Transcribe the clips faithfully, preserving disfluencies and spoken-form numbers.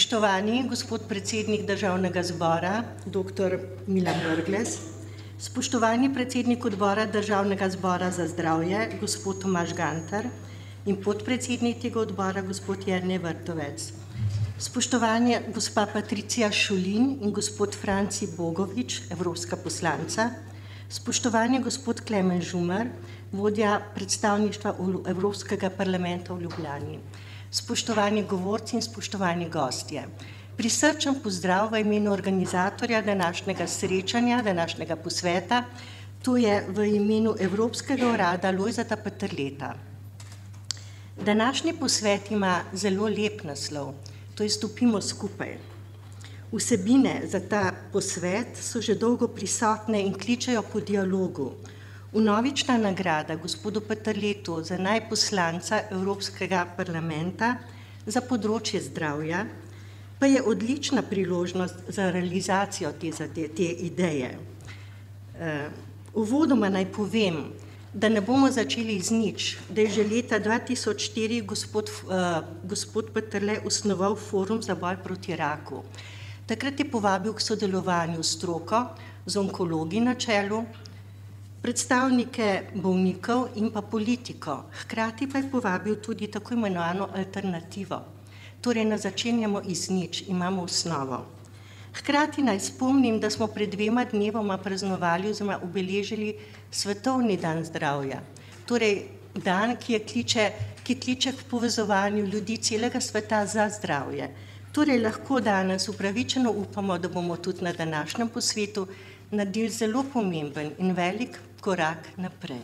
Spoštovani gospod predsednik Državnega zbora, doktor Milan Brglez, spoštovani predsednik odbora Državnega zbora za zdravje, gospod Tomaž Gantar in podpredsednik tega odbora, gospod Jernej Vrtovec, spoštovani gospa Patricija Šulin in gospod Franci Bogovič, evropska poslanca, spoštovani gospod Klemen Žumar, vodja predstavništva Evropskega parlamenta v Ljubljani, spoštovani govorci in spoštovani gostje. Prisrčen pozdrav v imenu organizatorja današnjega srečanja, današnjega posveta, to je v imenu Evropskega urada Lojzeta Peterleta. Današnji posvet ima zelo lep naslov, to je Stopimo skupaj. Vsebine za ta posvet so že dolgo prisotne in kličejo po dialogu. Vnovična nagrada gospodu Peterletu za najposlanca Evropskega parlamenta za področje zdravja pa je odlična priložnost za realizacijo te, te, te ideje. Uvodoma naj povem, da ne bomo začeli z nič, da je že leta dva tisoč štiri gospod, gospod Peterle osnoval forum za boj proti raku. Takrat je povabil k sodelovanju stroko, z onkologi na čelu, predstavnike bolnikov in pa politiko. Hkrati pa je povabil tudi tako imenovano alternativo. Torej, ne začenjamo iz nič, imamo osnovo. Hkrati naj spomnim, da smo pred dvema dnevoma praznovali oziroma obeležili Svetovni dan zdravja. Torej, dan, ki, je kliče, ki kliče k povezovanju ljudi celega sveta za zdravje. Torej, lahko danes upravičeno upamo, da bomo tudi na današnjem posvetu naredili zelo pomemben in velik korak naprej.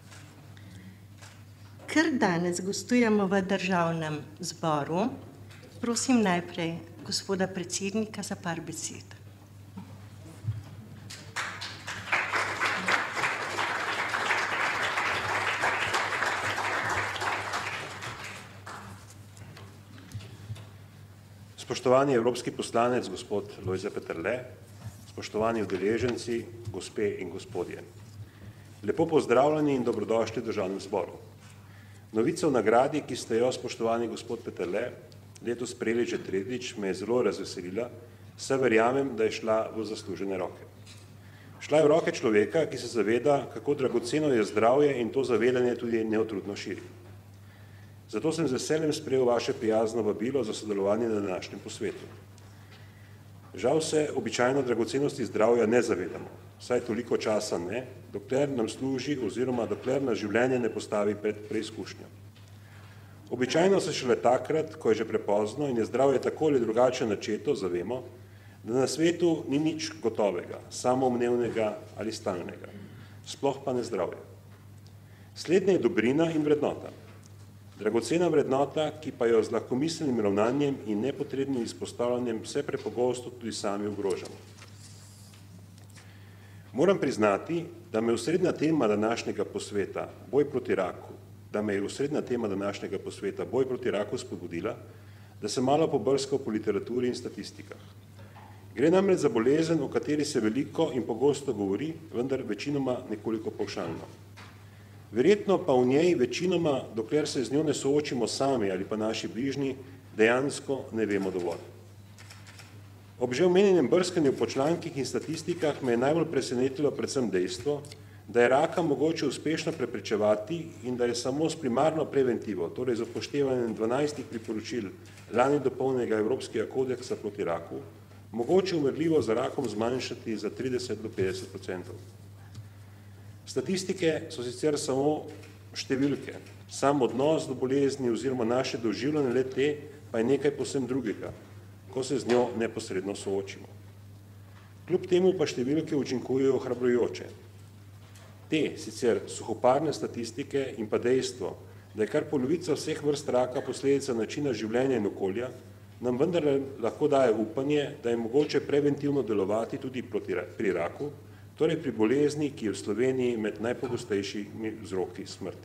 Ker danes gostujemo v Državnem zboru, prosim najprej gospoda predsednika za par besed. Spoštovani evropski poslanec, gospod Lojze Peterle, spoštovani udeleženci, gospe in gospodje. Lepo pozdravljeni in dobrodošli v Državnem zboru. Novica o nagradi, ki ste jo, spoštovani gospod Peterle, letos sprejeli že tretjič, me je zelo razveselila, saj verjamem, da je šla v zaslužene roke. Šla je v roke človeka, ki se zaveda, kako dragoceno je zdravje in to zavedanje tudi neutrudno širi. Zato sem z veseljem sprejel vaše prijazno vabilo za sodelovanje na današnjem posvetu. Žal se običajno dragocenosti zdravja ne zavedamo, saj toliko časa ne, dokler nam služi oziroma dokler nas življenje ne postavi pred preizkušnjo. Običajno se šele takrat, ko je že prepozno in je zdravje tako ali drugače načeto, zavemo, da na svetu ni nič gotovega, samoumevnega ali stalnega, sploh pa ne zdravje. Slednje je dobrina in vrednota. Dragocena vrednota, ki pa jo z lahkomiselnim ravnanjem in nepotrebnim izpostavljanjem vse prepogosto tudi sami ogrožamo. Moram priznati, da me osrednja tema današnjega posveta, boj proti raku, da me je osrednja tema današnjega posveta, boj proti raku spodbudila, da sem malo pobrskal po literaturi in statistikah. Gre namreč za bolezen, o kateri se veliko in pogosto govori, vendar večinoma nekoliko pavšalno. Verjetno pa v njej večinoma, dokler se z njo ne soočimo sami ali pa naši bližnji, dejansko ne vemo dovolj. Ob že omenjenem brskanju po člankih in statistikah me je najbolj presenetilo predvsem dejstvo, da je raka mogoče uspešno preprečevati in da je samo s primarno preventivo, torej z upoštevanjem dvanajstih priporočil lani dopolnjenega Evropskega kodeksa proti raku, mogoče umrljivo za rakom zmanjšati za trideset do petdeset odstotkov. Statistike so sicer samo številke, sam odnos do bolezni oziroma naše doživljanje le te pa je nekaj povsem drugega, ko se z njo neposredno soočimo. Kljub temu pa številke učinkujejo ohrabrujoče. Te, sicer suhoparne statistike in pa dejstvo, da je kar polovica vseh vrst raka posledica načina življenja in okolja, nam vendar lahko daje upanje, da je mogoče preventivno delovati tudi proti, pri raku, torej pri bolezni, ki je v Sloveniji med najpogostejšimi vzroki smrti.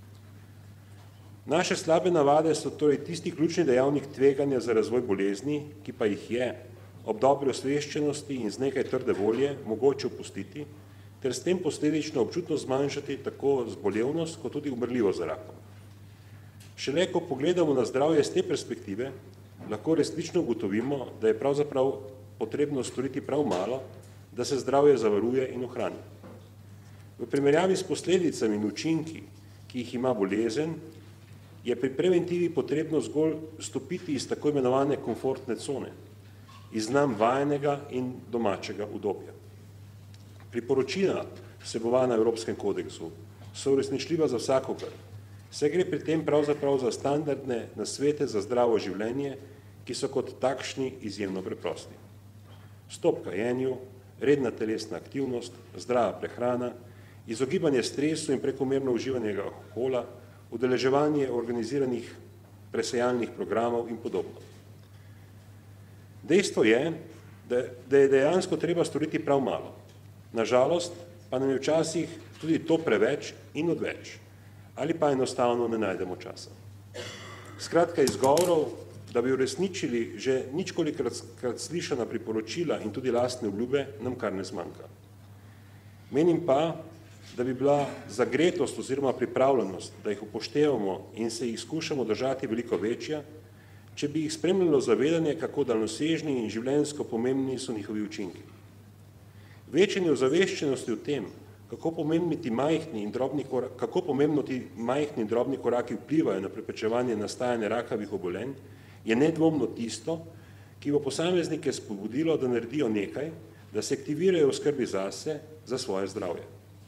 Naše slabe navade so torej tisti ključni dejavnik tveganja za razvoj bolezni, ki pa jih je ob dobri osveščenosti in z nekaj trde volje mogoče opustiti, ter s tem posledično občutno zmanjšati tako zbolevnost, kot tudi umrljivost za rakom. Šele ko pogledamo na zdravje z te perspektive, lahko resnično ugotovimo, da je pravzaprav potrebno storiti prav malo, da se zdravje zavaruje in ohrani. V primerjavi s posledicami in učinki, ki jih ima bolezen, je pri preventivi potrebno zgolj stopiti iz tako imenovane komfortne cone, iz nam vajenega in domačega udobja. Priporočila, vsebovana v Evropskem kodeksu, so uresničljiva za vsakogar. Se gre pri tem pravzaprav za standardne nasvete za zdravo življenje, ki so kot takšni izjemno preprosti. Stop kajenju, redna telesna aktivnost, zdrava prehrana, izogibanje stresu in prekomerno uživanje alkohola, udeleževanje organiziranih presejalnih programov in podobno. Dejstvo je, da, da je dejansko treba storiti prav malo. Nažalost, pa nam je včasih tudi to preveč in odveč, ali pa enostavno ne najdemo časa. Skratka, izgovorov, da bi uresničili že ničkolikokrat slišana priporočila in tudi lastne obljube, nam kar ne zmanjka. Menim pa, da bi bila zagretost oziroma pripravljenost, da jih upoštevamo in se jih skušamo držati veliko večja, če bi jih spremljalo zavedanje, kako daljnosežni in življenjsko pomembni so njihovi učinki. Večanje ozaveščenosti o tem, kako pomembni ti majhni in drobni koraki, kako pomembno ti majhni in drobni koraki vplivajo na preprečevanje nastajanja rakavih obolenj, je nedvomno tisto, ki bo posameznike spodbudilo, da naredijo nekaj, da se aktivirajo v skrbi zase, za svoje zdravje.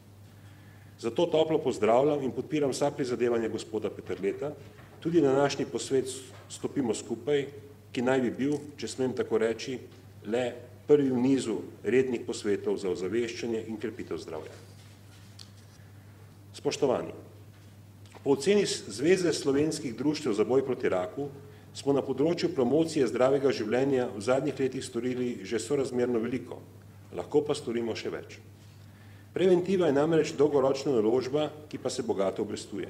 Zato toplo pozdravljam in podpiram vsa prizadevanja gospoda Peterleta, tudi na današnji posvet Stopimo skupaj, ki naj bi bil, če smem tako reči, le prvi v nizu rednih posvetov za ozaveščanje in krepitev zdravja. Spoštovani, po oceni Zveze slovenskih društev za boj proti raku smo na področju promocije zdravega življenja v zadnjih letih storili že sorazmerno veliko, lahko pa storimo še več. Preventiva je namreč dolgoročna naložba, ki pa se bogato obrestuje.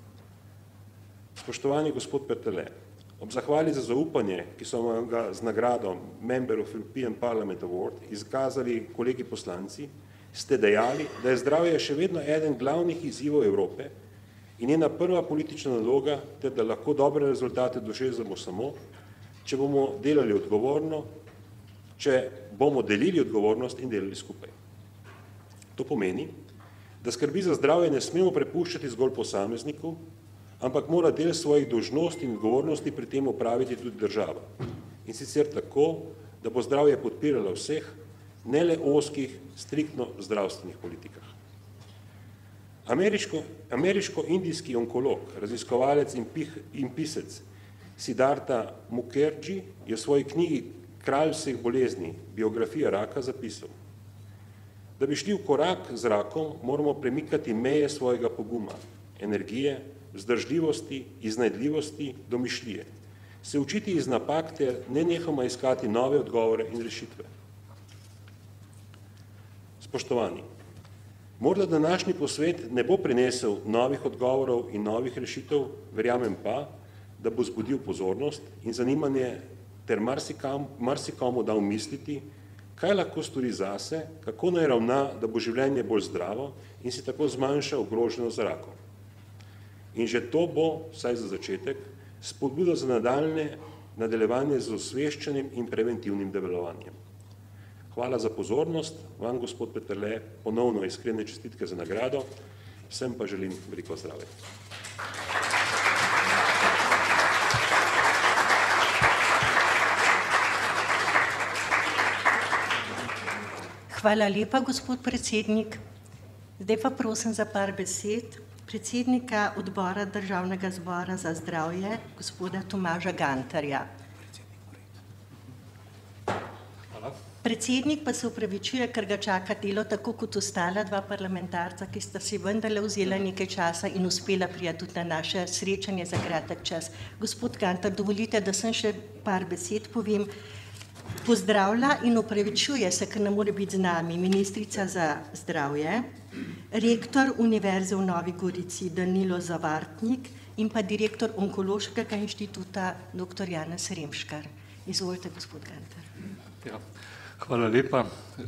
Spoštovani gospod Peterle, ob zahvali za zaupanje, ki so vam ga z nagrado Member of European Parliament Award izkazali kolegi poslanci, ste dejali, da je zdravje še vedno eden glavnih izzivov Evrope in njena prva politična naloga, ter da lahko dobre rezultate dosežemo samo, če bomo delali odgovorno, če bomo delili odgovornost in delali skupaj. To pomeni, da skrbi za zdravje ne smemo prepuščati zgolj posamezniku, ampak mora del svojih dolžnosti in odgovornosti pri tem opraviti tudi država. In sicer tako, da bo zdravje podpiralo vseh, ne le ozkih, striktno zdravstvenih politikah. Ameriško, ameriško-indijski onkolog, raziskovalec in, pih, in pisec Siddhartha Mukherjee je v svoji knjigi Kralj vseh bolezni, biografija raka, zapisal: da bi šli v korak z rakom, moramo premikati meje svojega poguma, energije, vzdržljivosti, iznajdljivosti, domišljije, se učiti iz napak ter nenehoma iskati nove odgovore in rešitve. Spoštovani, morda današnji posvet ne bo prinesel novih odgovorov in novih rešitev, verjamem pa, da bo zbudil pozornost in zanimanje ter marsikam, marsikomu dal misliti, kaj lahko stori zase, kako naj ravna, da bo življenje bolj zdravo in si tako zmanjša ogroženost za rakom. In že to bo, vsaj za začetek, spodbuda za nadaljne nadaljevanje z osveščanjem in preventivnim delovanjem. Hvala za pozornost, vam, gospod Peterle, ponovno iskrene čestitke za nagrado, vsem pa želim veliko zdravja. Hvala lepa, gospod predsednik. Zdaj pa prosim za par besed predsednika odbora Državnega zbora za zdravje, gospoda Tomaža Gantarja. Hvala. Predsednik pa se upravičuje, ker ga čaka delo tako kot ostala dva parlamentarca, ki sta si vendarle vzela nekaj časa in uspela priti tudi na naše srečanje za kratek čas. Gospod Gantar, dovolite, da sem še par besed povem. Pozdravlja in upravičuje se, ker ne more biti z nami ministrica za zdravje, rektor Univerze v Novi Gorici Danilo Zavartnik in pa direktor Onkološkega inštituta doktor Janez Remškar. Izvolite, gospod Gantar. Ja, hvala lepa.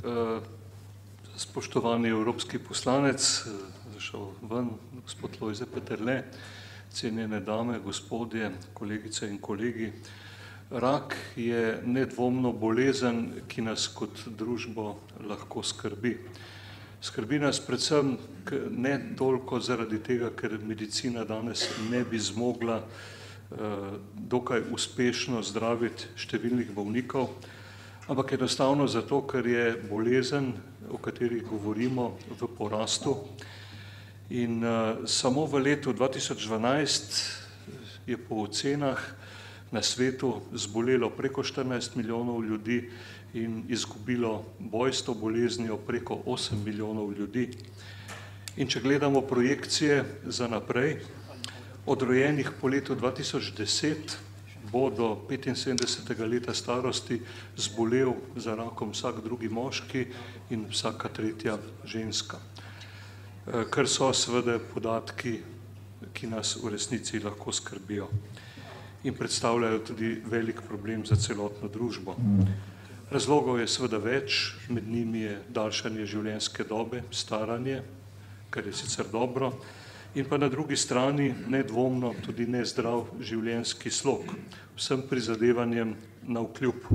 Spoštovani evropski poslanec, zašel ven, gospod Lojze Peterle, cenjene dame, gospodje, kolegice in kolegi. Rak je nedvomno bolezen, ki nas kot družbo lahko skrbi. Skrbi nas predvsem ne toliko zaradi tega, ker medicina danes ne bi zmogla dokaj uspešno zdraviti številnih bolnikov, ampak enostavno zato, ker je bolezen, o kateri govorimo, v porastu. In samo v letu dva tisoč dvanajst je po ocenah na svetu zbolelo preko štirinajst milijonov ljudi in izgubilo boj s to boleznijo preko osem milijonov ljudi. In če gledamo projekcije za naprej, od rojenih po letu dva tisoč deset bo do petinsedemdesetega leta starosti zbolel za rakom vsak drugi moški in vsaka tretja ženska. Kar so seveda podatki, ki nas v resnici lahko skrbijo in predstavljajo tudi velik problem za celotno družbo. Razlogov je seveda več, med njimi je daljšanje življenjske dobe, staranje, kar je sicer dobro, in pa na drugi strani nedvomno tudi nezdrav življenjski slog, vsem prizadevanjem navkljub.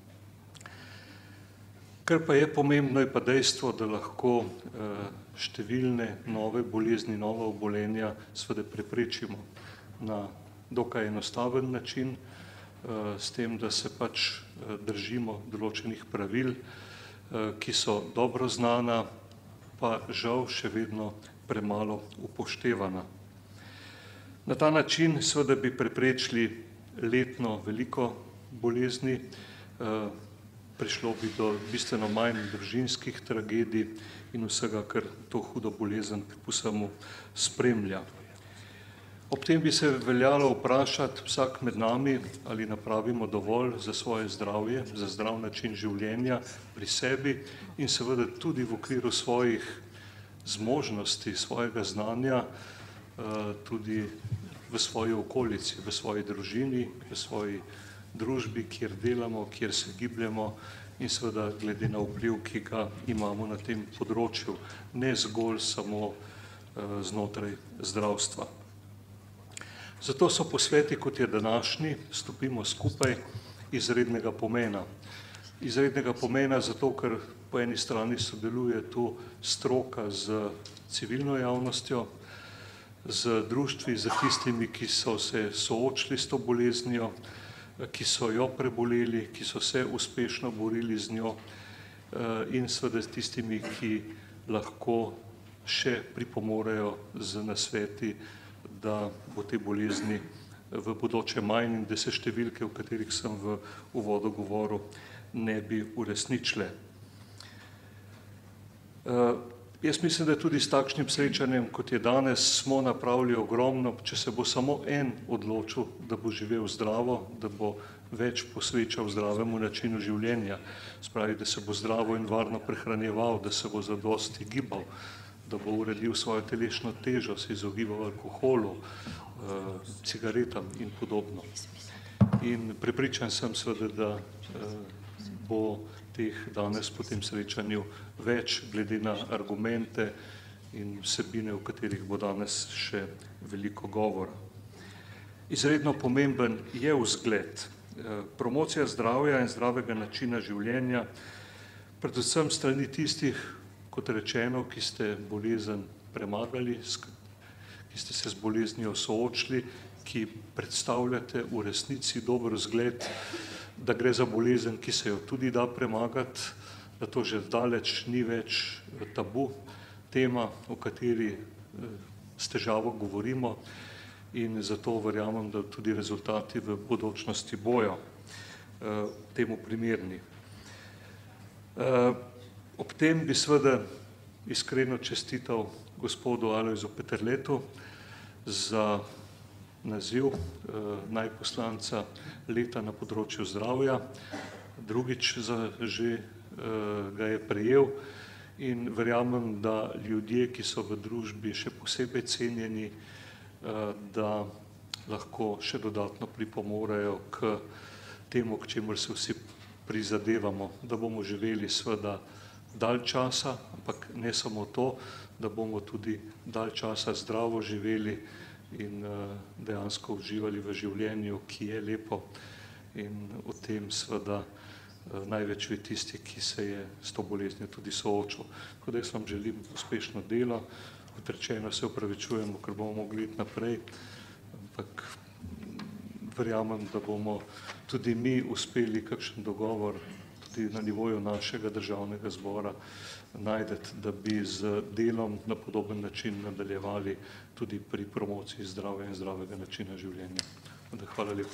Kar pa je pomembno, je pa dejstvo, da lahko številne nove bolezni, nova obolenja seveda preprečimo na dokaj enostaven način, s tem, da se pač držimo določenih pravil, ki so dobro znana, pa žal še vedno premalo upoštevana. Na ta način seveda bi preprečili letno veliko bolezni, prišlo bi do bistveno manj družinskih tragedij in vsega, kar to hudo bolezen po vsemu spremlja. Ob tem bi se veljalo vprašati vsak med nami, ali napravimo dovolj za svoje zdravje, za zdrav način življenja pri sebi in seveda tudi v okviru svojih zmožnosti, svojega znanja, tudi v svoji okolici, v svoji družini, v svoji družbi, kjer delamo, kjer se gibljemo in seveda glede na vpliv, ki ga imamo na tem področju, ne zgolj samo znotraj zdravstva. Zato so posveti, kot je današnji, Stopimo skupaj, izrednega pomena. Izrednega pomena zato, ker po eni strani sodeluje tu stroka z civilno javnostjo, z društvi, z tistimi, ki so se soočili s to boleznijo, ki so jo preboleli, ki so se uspešno borili z njo in seveda s tistimi, ki lahko še pripomorejo z nasveti, da bo te bolezni v bodoče manj in da se številke, o katerih sem v uvodu govoril, ne bi uresničile. Jaz mislim, da tudi s takšnim srečanjem, kot je danes, smo napravili ogromno, če se bo samo en odločil, da bo živel zdravo, da bo več posvečal zdravemu načinu življenja, spravi, da se bo zdravo in varno prehranjeval, da se bo zadosti gibal, da bo uredil svojo telesno težo, se izogibal alkoholu, cigaretam in podobno. In prepričan sem seveda, da bo teh danes po tem srečanju več glede na argumente in vsebine, o katerih bo danes še veliko govora. Izredno pomemben je vzgled. Promocija zdravja in zdravega načina življenja, predvsem strani tistih, kot rečeno, ki ste bolezen premagali, ki ste se z boleznijo soočili, ki predstavljate v resnici dober vzgled, da gre za bolezen, ki se jo tudi da premagati, da to že daleč ni več tabu tema, o kateri s težavo govorimo in zato verjamem, da tudi rezultati v bodočnosti bojo temu primerni. Ob tem bi seveda iskreno čestital gospodu Alojzu Peterletu za naziv najposlanca leta na področju zdravja. Drugič že ga je prejel in verjamem, da ljudje, ki so v družbi še posebej cenjeni, da lahko še dodatno pripomorejo k temu, k čemur se vsi prizadevamo, da bomo živeli seveda dalj časa, ampak ne samo to, da bomo tudi dalj časa zdravo živeli in dejansko uživali v življenju, ki je lepo in v tem seveda največ ve tisti, ki se je s to boleznijo tudi soočil. Tako da jaz vam želim uspešno delo, kot rečeno se upravičujemo, ker bomo mogli iti naprej, ampak verjamem, da bomo tudi mi uspeli kakšen dogovor tudi na nivoju našega državnega zbora najdeti, da bi z delom na podoben način nadaljevali tudi pri promociji zdravja in zdravega načina življenja. Hvala lepa.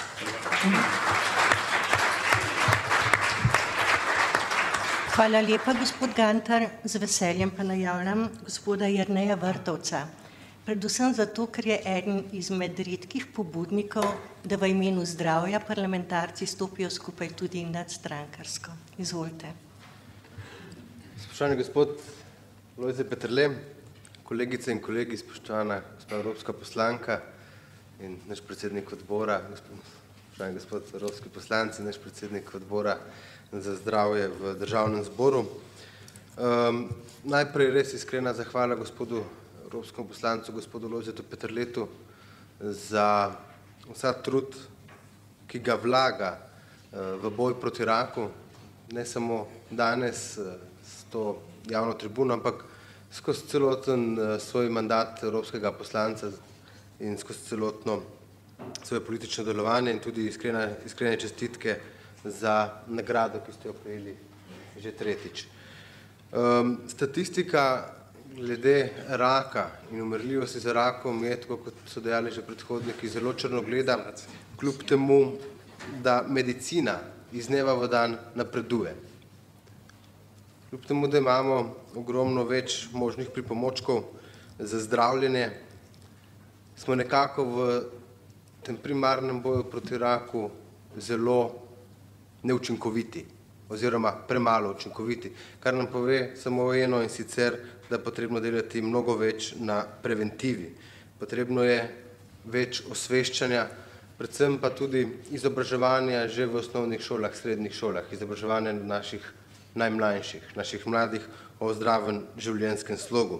Hvala lepa, gospod Gantar. Z veseljem pa najavljam gospoda Jerneja Vrtovca. Predvsem zato, ker je eden izmed redkih pobudnikov, da v imenu zdravja parlamentarci stopijo skupaj tudi nadstrankarsko. Izvolite. Spoštovani gospod Lojze Peterle, kolegice in kolegi, spoštovana gospa evropska poslanka in naš predsednik odbora, spoštovani gospod evropski poslanci, naš predsednik odbora za zdravje v državnem zboru. Um, najprej res iskrena zahvala gospodu evropskemu poslancu, gospodu Lojzetu Peterletu za vsa trud, ki ga vlaga uh, v boj proti raku, ne samo danes uh, s to javno tribuno, ampak skozi celoten uh, svoj mandat evropskega poslanca in skozi celotno svoje politično delovanje in tudi iskrene, iskrene čestitke za nagrado, ki ste jo prejeli že tretjič. Um, statistika glede raka in umrljivosti za rakom je, tako kot so dejali že predhodniki, zelo črnogleda, kljub temu, da medicina iz dneva v dan napreduje. Kljub temu, da imamo ogromno več možnih pripomočkov za zdravljenje, smo nekako v tem primarnem boju proti raku zelo neučinkoviti oziroma premalo učinkoviti, kar nam pove samo eno, in sicer, da je potrebno delati mnogo več na preventivi. Potrebno je več osveščanja, predvsem pa tudi izobraževanja že v osnovnih šolah, srednjih šolah, izobraževanja naših najmlajših, naših mladih o zdravem življenjskem slogu.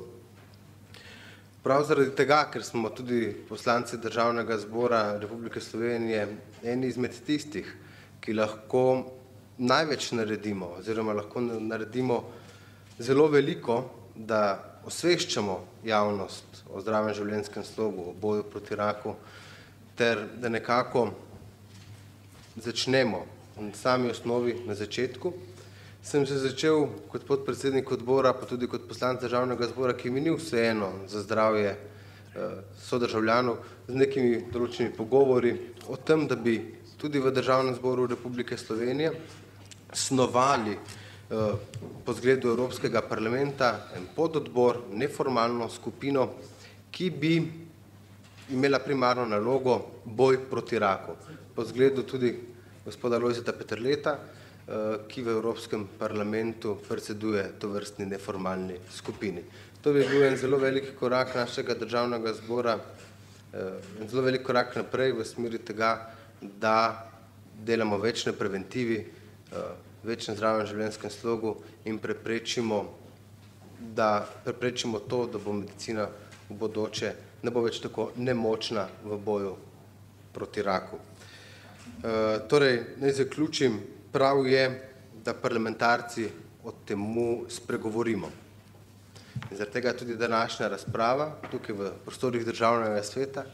Prav zaradi tega, ker smo tudi poslanci Državnega zbora Republike Slovenije eni izmed tistih, ki lahko največ naredimo oziroma lahko naredimo zelo veliko, da osveščamo javnost o zdravem življenjskem slogu, o boju proti raku, ter da nekako začnemo na sami osnovi, na začetku. Sem se začel kot podpredsednik odbora, pa tudi kot poslanec Državnega zbora, ki mi ni vseeno za zdravje sodržavljanov, z nekimi določenimi pogovori o tem, da bi tudi v Državnem zboru Republike Slovenije snovali po zgledu Evropskega parlamenta en pododbor, neformalno skupino, ki bi imela primarno nalogo boj proti raku. Po zgledu tudi gospoda Lojzeta Peterleta, ki v Evropskem parlamentu predseduje tovrstni neformalni skupini. To bi bil en zelo velik korak našega Državnega zbora, en zelo velik korak naprej v smeri tega, da delamo več na preventivi, več na zdravem življenjskem slogu in preprečimo, da preprečimo to, da bo medicina v bodoče ne bo več tako nemočna v boju proti raku. Torej, naj zaključim, prav je, da parlamentarci o temu spregovorimo. In zaradi tega tudi današnja razprava tukaj v prostorih Državnega sveta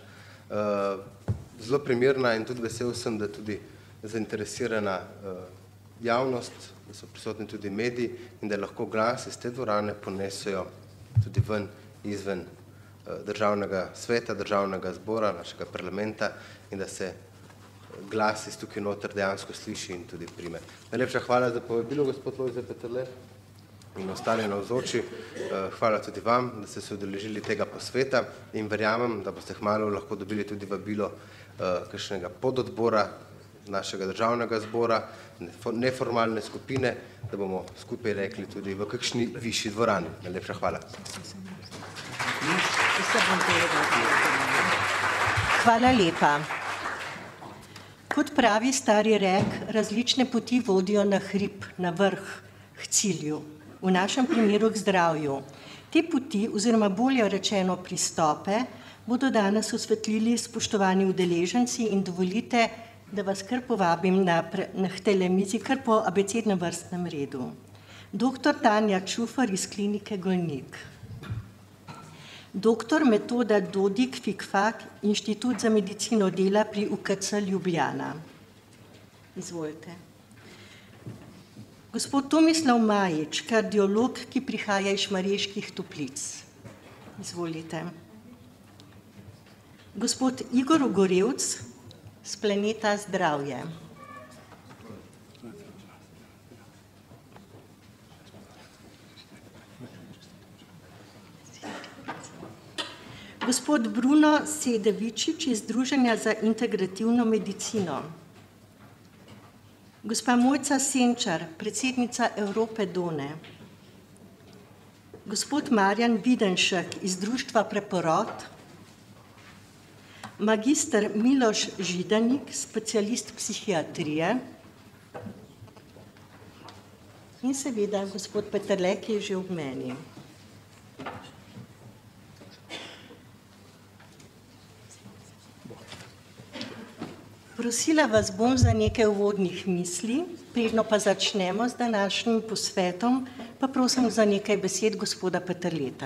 zelo primerna in tudi vesel sem, da tudi zainteresirana javnost, da so prisotni tudi mediji in da lahko glas iz te dvorane ponesejo tudi ven izven Državnega sveta, Državnega zbora, našega parlamenta in da se glas iz tukaj noter dejansko sliši in tudi prime. Najlepša hvala za povabilo, gospod Lojze Peterle in ostali navzoči. Hvala tudi vam, da ste se udeležili tega posveta in verjamem, da boste kmalu lahko dobili tudi vabilo kakšnega pododbora našega Državnega zbora, neformalne skupine, da bomo skupaj rekli tudi v kakšni višji dvorani. Najlepša hvala. Hvala lepa. Kot pravi stari rek, različne poti vodijo na hrib, na vrh, k cilju, v našem primeru k zdravju. Te poti, oziroma bolje rečeno pristope, bodo danes osvetlili spoštovani udeleženci in dovolite, da vas kar povabim na, na tele mizi, kar po abecednem vrstnem redu. Doktor Tanja Čufar iz klinike Golnik. Doktor Metoda Dodik Fikfak, Inštitut za medicino dela pri U K C Ljubljana. Izvolite. Gospod Tomislav Majič, kardiolog, ki prihaja iz Šmarjeških Toplic. Izvolite. Gospod Igor Ogorevc z Planeta Zdravje. Gospod Bruno Sedevičič iz Združenja za integrativno medicino. Gospa Mojca Senčar, predsednica Evrope Done. Gospod Marjan Videnšek iz Društva Preporod. Magister Miloš Židanik, specialist psihiatrije. In seveda gospod Peterle, ki je že ob meni. Prosila vas bom za nekaj uvodnih misli, predno pa začnemo z današnjim posvetom, pa prosim za nekaj besed gospoda Peterleta.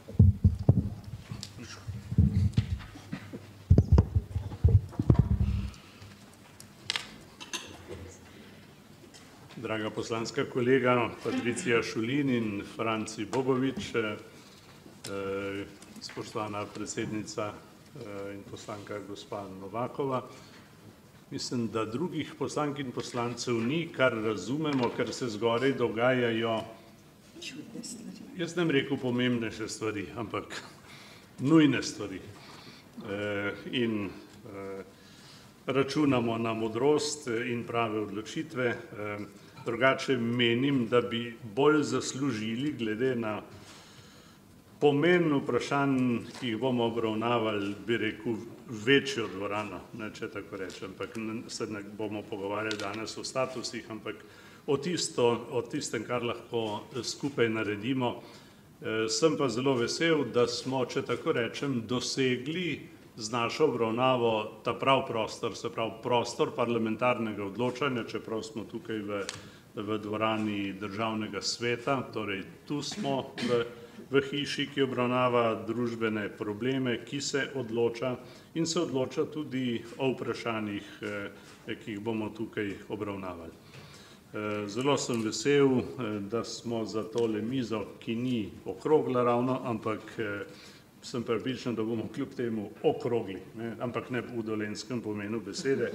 Draga poslanska kolega Patricija Šulin in Franci Bogovič, spoštovana predsednica in poslanka gospa Novakova. Mislim, da drugih poslank in poslancev ni, kar razumemo, ker se zgoraj dogajajo, jaz ne bom rekel pomembnejše stvari, ampak nujne stvari. In računamo na modrost in prave odločitve. Drugače menim, da bi bolj zaslužili, glede na pomen vprašanj, ki jih bomo obravnavali, bi rekel, večjo dvorano, ne, če tako rečem, ampak se ne bomo pogovarjali danes o statusih, ampak o, tisto, o tistem, kar lahko skupaj naredimo. Sem pa zelo vesel, da smo, če tako rečem, dosegli z našo obravnavo ta prav prostor, se pravi prostor parlamentarnega odločanja, čeprav smo tukaj v, v dvorani Državnega sveta, torej tu smo v v hiši, ki obravnava družbene probleme, ki se odloča in se odloča tudi o vprašanjih, ki jih bomo tukaj obravnavali. Zelo sem vesel, da smo za tole mizo, ki ni okrogla ravno, ampak sem prepričan, da bomo kljub temu okrogli, ne, ampak ne v dolenjskem pomenu besede,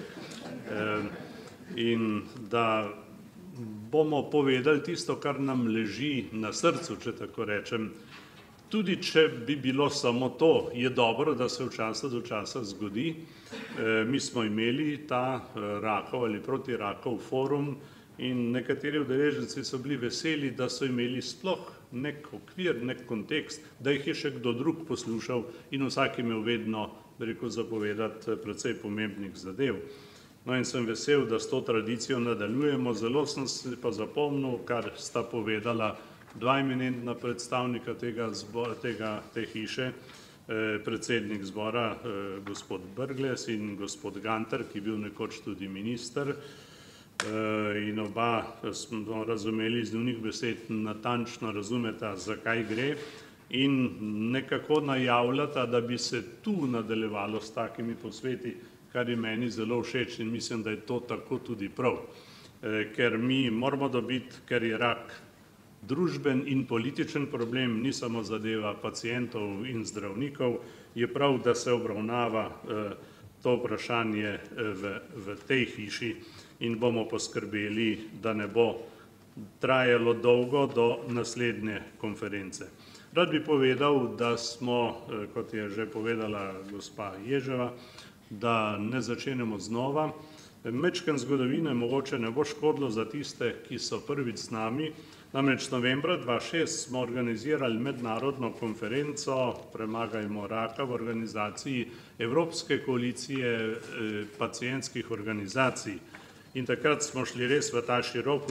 in da bomo povedali tisto, kar nam leži na srcu, če tako rečem. Tudi če bi bilo samo to, je dobro, da se v času do časa zgodi. Mi smo imeli ta rakov ali proti rakov forum in nekateri udeleženci so bili veseli, da so imeli sploh nek okvir, nek kontekst, da jih je še kdo drug poslušal in vsak imel vedno, bi rekel, zapovedati precej pomembnih zadev. No in sem vesel, da s to tradicijo nadaljujemo. Zelo sem si pa zapomnil, kar sta povedala dva eminentna predstavnika tega, tega, te hiše, predsednik zbora gospod Brglez in gospod Gantar, ki je bil nekoč tudi minister. In oba smo razumeli iz njunih besed, natančno razumeta, zakaj gre in nekako najavljata, da bi se tu nadaljevalo s takimi posveti, kar je meni zelo všeč in mislim, da je to tako tudi prav. Ker mi moramo dobiti, ker je rak družben in političen problem, ni samo zadeva pacientov in zdravnikov, je prav, da se obravnava to vprašanje v, v tej hiši in bomo poskrbeli, da ne bo trajalo dolgo do naslednje konference. Rad bi povedal, da smo, kot je že povedala gospa Ježeva, da ne začenemo znova. Mečken zgodovine mogoče ne bo škodilo za tiste, ki so prvič z nami. Namreč novembra dva tisoč šest smo organizirali mednarodno konferenco Premagajmo raka v organizaciji Evropske koalicije pacientskih organizacij. In takrat smo šli res v ta širok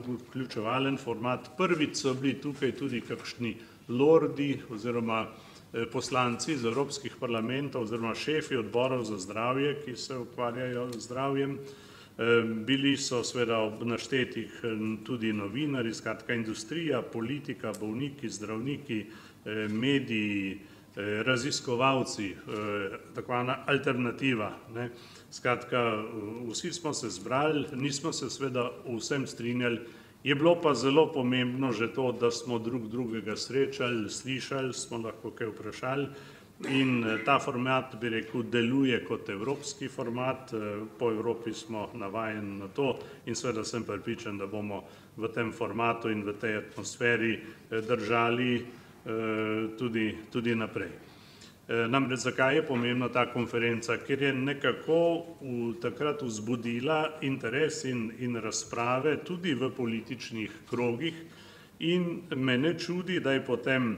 vključevalen format. Prvič so bili tukaj tudi kakšni lordi oziroma poslanci iz evropskih parlamentov oziroma šefi odborov za zdravje, ki se ukvarjajo z zdravjem. Bili so seveda ob naštetih tudi novinarji, skratka industrija, politika, bolniki, zdravniki, mediji, raziskovalci, tako zvana alternativa. Ne. Skratka, vsi smo se zbrali, nismo se seveda vsem strinjali, je bilo pa zelo pomembno že to, da smo drug drugega srečali, slišali, smo lahko kaj vprašali. In ta format, bi rekel, deluje kot evropski format, po Evropi smo navajeni na to in seveda sem prepričan, da bomo v tem formatu in v tej atmosferi držali tudi, tudi naprej. Namreč zakaj je pomembna ta konferenca? Ker je nekako v, takrat vzbudila interes in, in razprave tudi v političnih krogih in me ne čudi, da je potem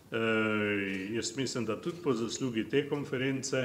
jaz mislim, da tudi po zaslugi te konference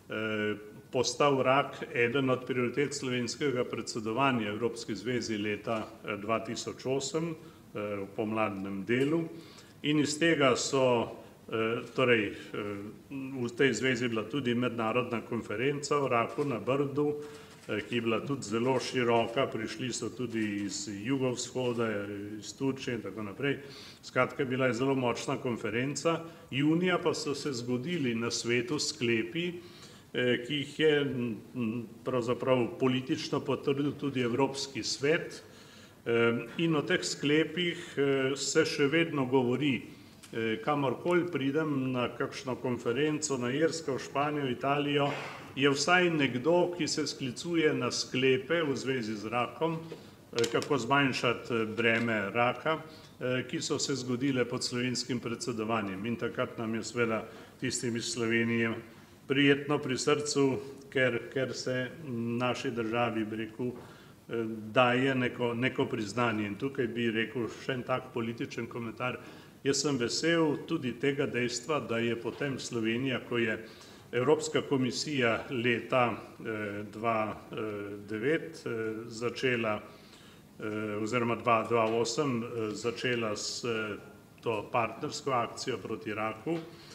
postal rak eden od prioritet slovenskega predsedovanja Evropski zvezi leta dva tisoč osem v pomladnem delu in iz tega so, torej v tej zvezi je bila tudi mednarodna konferenca o raku na Brdu, ki je bila tudi zelo široka, prišli so tudi iz jugovzhoda, iz Turčije in tako naprej. Skratka, bila je zelo močna konferenca. Junija pa so se zgodili na svetu sklepi, ki jih je pravzaprav politično potrdil tudi Evropski svet in o teh sklepih se še vedno govori. Kamorkoli pridem na kakšno konferenco na Irsko, v Španijo, Italijo, je vsaj nekdo, ki se sklicuje na sklepe v zvezi z rakom, kako zmanjšati breme raka, ki so se zgodile pod slovenskim predsedovanjem. In takrat nam je seveda tistim iz Slovenije prijetno pri srcu, ker, ker se naši državi, bi rekel, daje neko, neko priznanje. In tukaj bi rekel še en tak političen komentar. Jaz sem vesel tudi tega dejstva, da je potem Slovenija, ko je Evropska komisija leta dva tisoč devet začela, oziroma dva tisoč osem začela s to partnersko akcijo proti raku,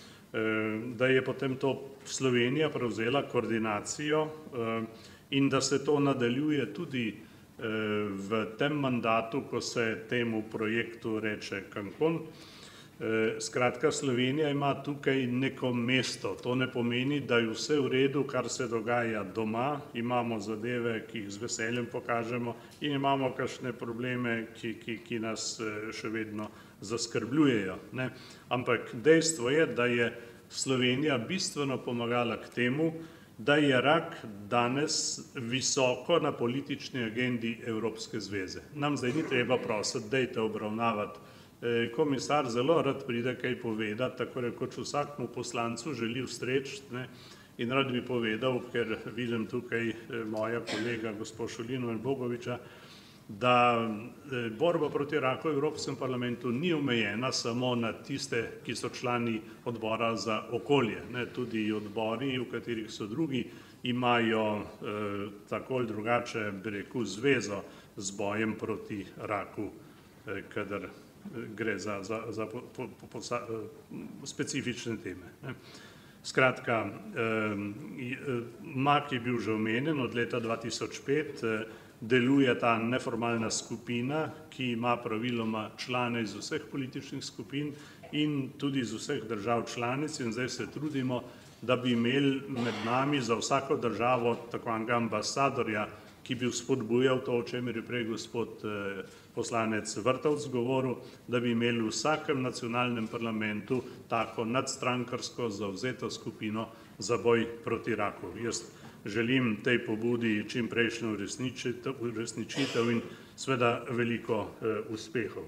da je potem to Slovenija prevzela koordinacijo in da se to nadaljuje tudi v tem mandatu, ko se temu projektu reče Cancun. Skratka, Slovenija ima tukaj neko mesto. To ne pomeni, da je vse v redu, kar se dogaja doma. Imamo zadeve, ki jih z veseljem pokažemo in imamo kakšne probleme, ki, ki, ki nas še vedno zaskrbljujejo. Ne? Ampak dejstvo je, da je Slovenija bistveno pomagala k temu, da je rak danes visoko na politični agendi Evropske zveze. Nam zdaj ni treba prositi, dajte obravnavati. Komisar zelo rad pride kaj povedati, tako rekoč vsakmu poslancu želi ustreči, ne, in rad bi povedal, ker vidim tukaj moja kolega gospod Šulino in Bogoviča, da borba proti raku v Evropskem parlamentu ni omejena samo na tiste, ki so člani odbora za okolje. Ne, tudi odbori, v katerih so drugi, imajo eh, tako ali drugače, bi rekel, zvezo z bojem proti raku, eh, kadar gre za, za, za po, po, po, po, specifične teme. Ne. Skratka, eh, Mak je bil že omenjen od leta dva tisoč pet, eh, deluje ta neformalna skupina, ki ima praviloma člane iz vseh političnih skupin in tudi iz vseh držav članic in zdaj se trudimo, da bi imeli med nami za vsako državo takvanga ambasadorja, ki bi spodbujal to, o čemer je prej gospod poslanec Vrtovec govoril, da bi imeli v vsakem nacionalnem parlamentu tako nadstrankarsko zavzeto skupino za boj proti raku. Jaz želim tej pobudi čim prejšnjo uresničitev in seveda veliko uspehov.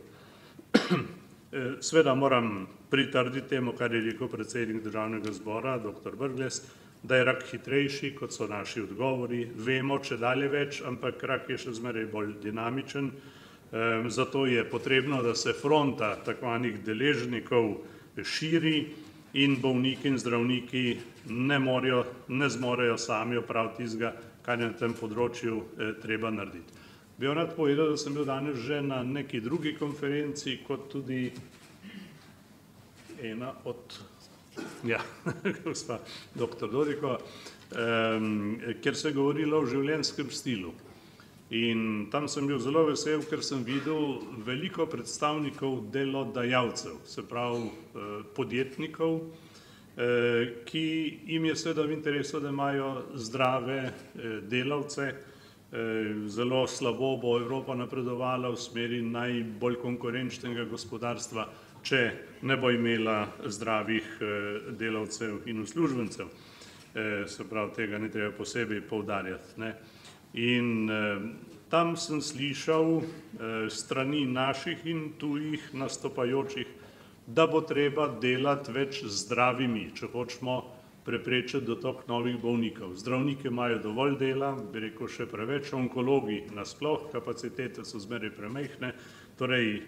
Seveda moram pritrditi temu, kar je rekel predsednik Državnega zbora, doktor Brglez, da je rak hitrejši, kot so naši odgovori. Vemo, če dalje več, ampak rak je še zmeraj bolj dinamičen. Zato je potrebno, da se fronta takvanih deležnikov širi in bolniki in zdravniki ne morejo, ne zmorejo sami opraviti tistega, kar je na tem področju treba narediti. Bi rad povedal, da sem bil danes že na neki drugi konferenci, kot tudi ena od ja, gospa doktor Dodikova, um, ker se je govorilo o življenjskem stilu. In tam sem bil zelo vesel, ker sem videl veliko predstavnikov delodajalcev, se pravi podjetnikov, ki jim je seveda v interesu, da imajo zdrave delavce. Zelo slabo bo Evropa napredovala v smeri najbolj konkurenčnega gospodarstva, če ne bo imela zdravih delavcev in uslužbencev. Se pravi, tega ni treba posebej poudarjati, ne. In tam sem slišal strani naših in tujih nastopajočih, da bo treba delati več z zdravimi, če hočemo preprečiti dotok novih bolnikov. Zdravniki imajo dovolj dela, bi rekel še preveč, onkologi nasploh, kapacitete so zmeraj premajhne, torej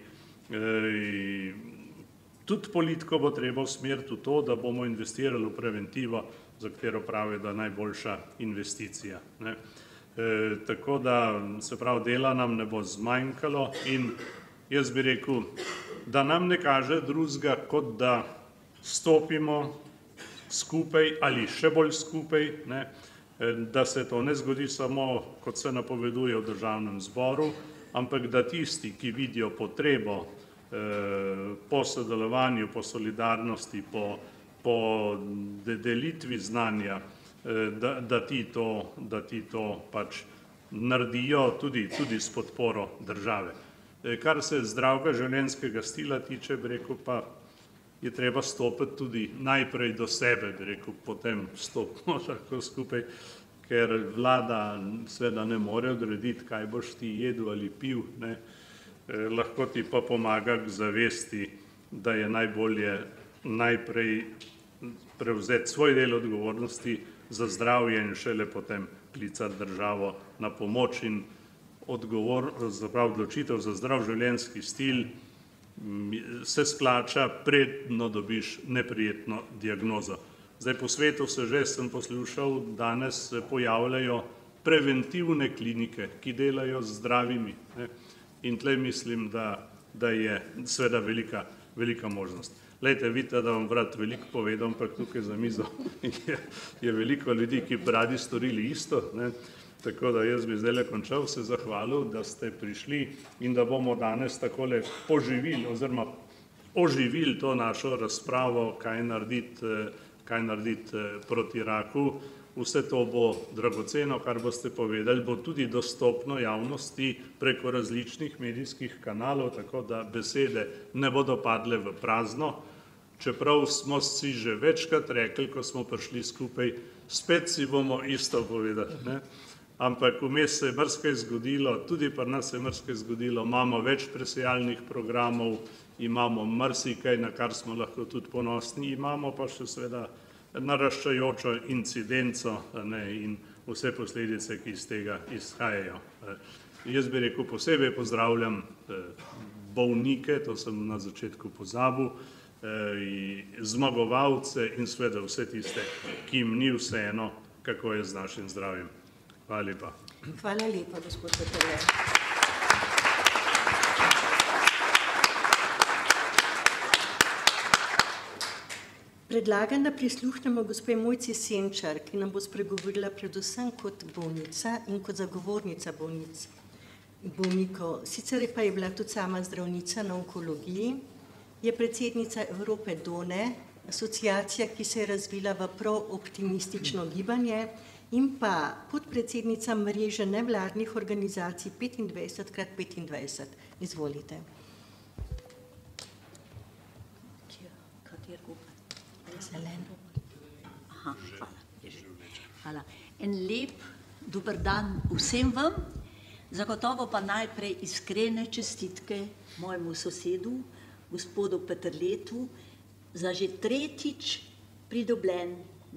tudi politiko bo treba usmeriti v to, da bomo investirali v preventivo, za katero pravijo, da je najboljša investicija. E, tako da, se pravi, dela nam ne bo zmanjkalo in jaz bi rekel, da nam ne kaže drugega, kot da stopimo skupaj ali še bolj skupaj, ne, da se to ne zgodi samo, kot se napoveduje v državnem zboru, ampak da tisti, ki vidijo potrebo eh, po sodelovanju, po solidarnosti, po, po delitvi znanja, Da, da, ti to, da ti to pač naredijo tudi, tudi s podporo države. Kar se zdravega življenjskega stila tiče, bi rekel, pa je treba stopiti tudi najprej do sebe, bi rekel, potem stopimo lahko skupaj, ker vlada seveda ne more odrediti, kaj boš ti jedel ali pil, ne. Lahko ti pa pomaga k zavesti, da je najbolje najprej prevzeti svoj del odgovornosti za zdravje in šele potem klicati državo na pomoč in odgovor, zapravo odločitev za zdrav življenjski stil se splača, predno dobiš neprijetno diagnozo. Zdaj po svetu se že, sem poslušal, danes se pojavljajo preventivne klinike, ki delajo z zdravimi, ne? In tle mislim, da, da je seveda velika, velika možnost. Lejte, vidite, da vam brat veliko povedal, ampak tukaj za mizo je, je veliko ljudi, ki bi radi storili isto, ne? Tako da jaz bi zdaj končal, se zahvalil, da ste prišli in da bomo danes takole poživili oziroma oživili to našo razpravo, kaj narediti, kaj narediti proti raku. Vse to bo dragoceno, kar boste povedali, bo tudi dostopno javnosti preko različnih medijskih kanalov, tako da besede ne bodo padle v prazno. Čeprav smo si že večkrat rekli, ko smo prišli skupaj, spet si bomo isto povedali, ne? Ampak vmes se je marsikaj zgodilo, tudi pri nas se je marsikaj zgodilo, imamo več presejalnih programov, imamo marsikaj, na kar smo lahko tudi ponosni, imamo pa še seveda naraščajočo incidenco, ne, in vse posledice, ki iz tega izhajajo. Jaz bi rekel, posebej pozdravljam bolnike, to sem na začetku pozabil, zmagovalce in seveda vse tiste, ki jim ni vseeno, kako je z našim zdravjem. Hvala lepa. Hvala lepa, gospod Peterle. Predlagam, da prisluhnemo gospe Mojci Senčar, ki nam bo spregovorila predvsem kot bolnica in kot zagovornica bolnic, bolnikov. Sicer pa je bila tudi sama zdravnica na onkologiji, je predsednica Evrope Done, asociacija, ki se je razvila v prooptimistično gibanje, in pa podpredsednica mreže nevladnih organizacij petindvajset krat petindvajset. Izvolite. Aha, hvala. Hvala. En lep dober dan vsem vam, zagotovo pa najprej iskrene čestitke mojemu sosedu, gospodu Peterletu, za že tretjič pridobljen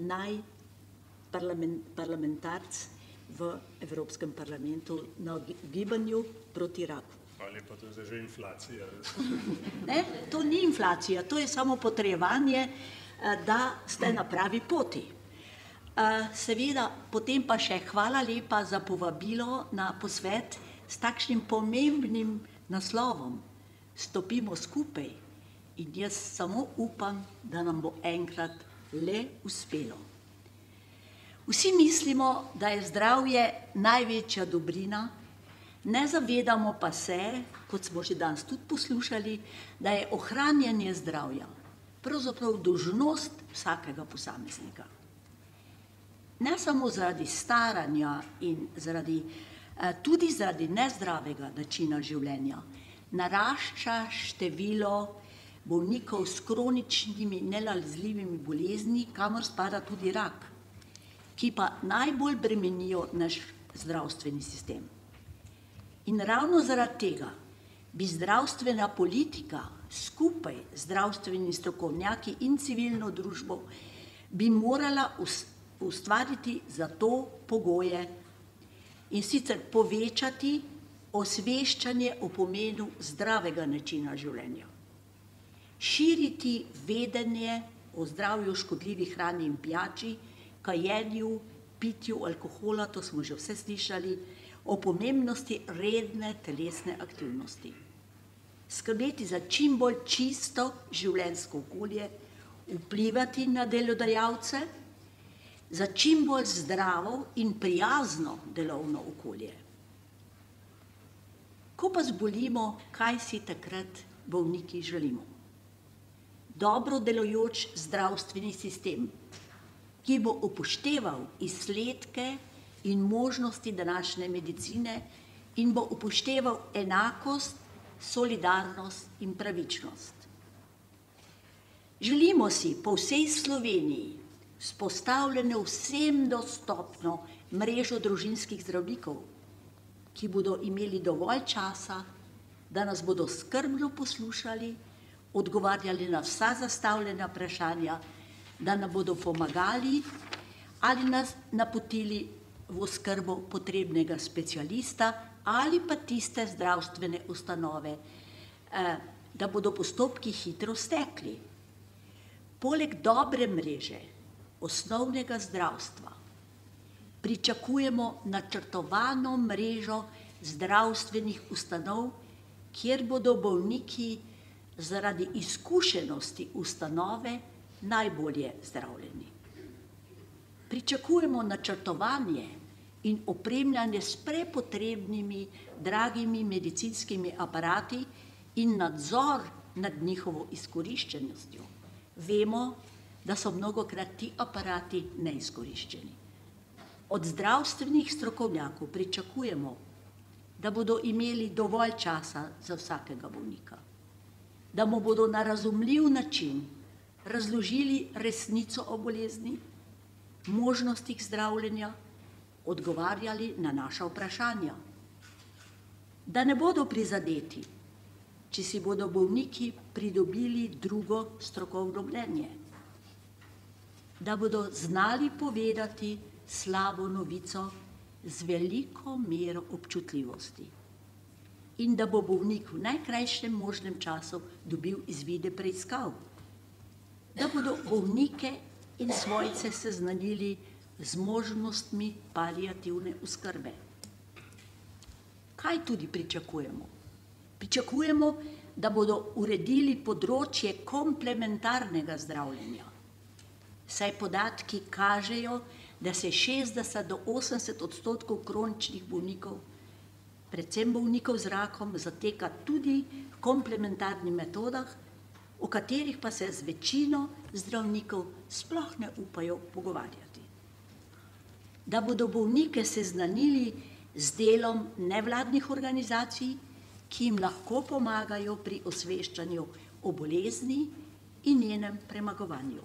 najparlamentarc v Evropskem parlamentu na gibanju proti raku. Hvala lepa, to je že inflacija. Ne, to ni inflacija, to je samo potrjevanje, da ste na pravi poti. Seveda, potem pa še hvala lepa za povabilo na posvet s takšnim pomembnim naslovom. Stopimo skupaj in jaz samo upam, da nam bo enkrat le uspelo. Vsi mislimo, da je zdravje največja dobrina, ne zavedamo pa se, kot smo že danes tudi poslušali, da je ohranjanje zdravja pravzaprav dolžnost vsakega posameznika. Ne samo zaradi staranja in zaradi, tudi zaradi nezdravega načina življenja, narašča število bolnikov s kroničnimi nenalezljivimi bolezni, kamor spada tudi rak, ki pa najbolj bremenijo naš zdravstveni sistem. In ravno zaradi tega bi zdravstvena politika skupaj z zdravstvenimi strokovnjaki in civilno družbo bi morala ustvariti za to pogoje in sicer povečati osveščanje o pomenu zdravega načina življenja, širiti vedenje o zdravju škodljivih hrani in pijači, kajenju, pitju alkohola, to smo že vse slišali, o pomembnosti redne telesne aktivnosti. Skrbeti za čim bolj čisto življenjsko okolje, vplivati na delodajalce, za čim bolj zdravo in prijazno delovno okolje. Ko pa zbolimo, kaj si takrat bolniki želimo? Dobro delujoč zdravstveni sistem, ki bo upošteval izsledke in možnosti današnje medicine in bo upošteval enakost, solidarnost in pravičnost. Želimo si po vsej Sloveniji vzpostavljeno vsem dostopno mrežo družinskih zdravnikov, ki bodo imeli dovolj časa, da nas bodo skrbno poslušali, odgovarjali na vsa zastavljena vprašanja, da nam bodo pomagali ali nas napotili v oskrbo potrebnega specialista ali pa tiste zdravstvene ustanove, da bodo postopki hitro stekli. Poleg dobre mreže osnovnega zdravstva pričakujemo načrtovano mrežo zdravstvenih ustanov, kjer bodo bolniki zaradi izkušenosti ustanove najbolje zdravljeni. Pričakujemo načrtovanje in opremljanje s prepotrebnimi, dragimi medicinskimi aparati in nadzor nad njihovo izkoriščenostjo. Vemo, da so mnogokrat ti aparati neizkoriščeni. Od zdravstvenih strokovnjakov pričakujemo, da bodo imeli dovolj časa za vsakega bolnika, da mu bodo na razumljiv način razložili resnico o bolezni, možnostih zdravljenja, odgovarjali na naša vprašanja. Da ne bodo prizadeti, če si bodo bolniki pridobili drugo strokovno mnenje. Da bodo znali povedati slabo novico z veliko mero občutljivosti. In da bo bolnik v najkrajšem možnem času dobil izvide preiskav. Da bodo bolnike in svojce seznanili z možnostmi paliativne oskrbe. Kaj tudi pričakujemo? Pričakujemo, da bodo uredili področje komplementarnega zdravljenja. Saj podatki kažejo, da se šestdeset do osemdeset odstotkov kroničnih bolnikov, predvsem bolnikov z rakom, zateka tudi v komplementarnih metodah, o katerih pa se z večino zdravnikov sploh ne upajo pogovarjati. Da bodo bolnike seznanili z delom nevladnih organizacij, ki jim lahko pomagajo pri osveščanju o bolezni in njenem premagovanju.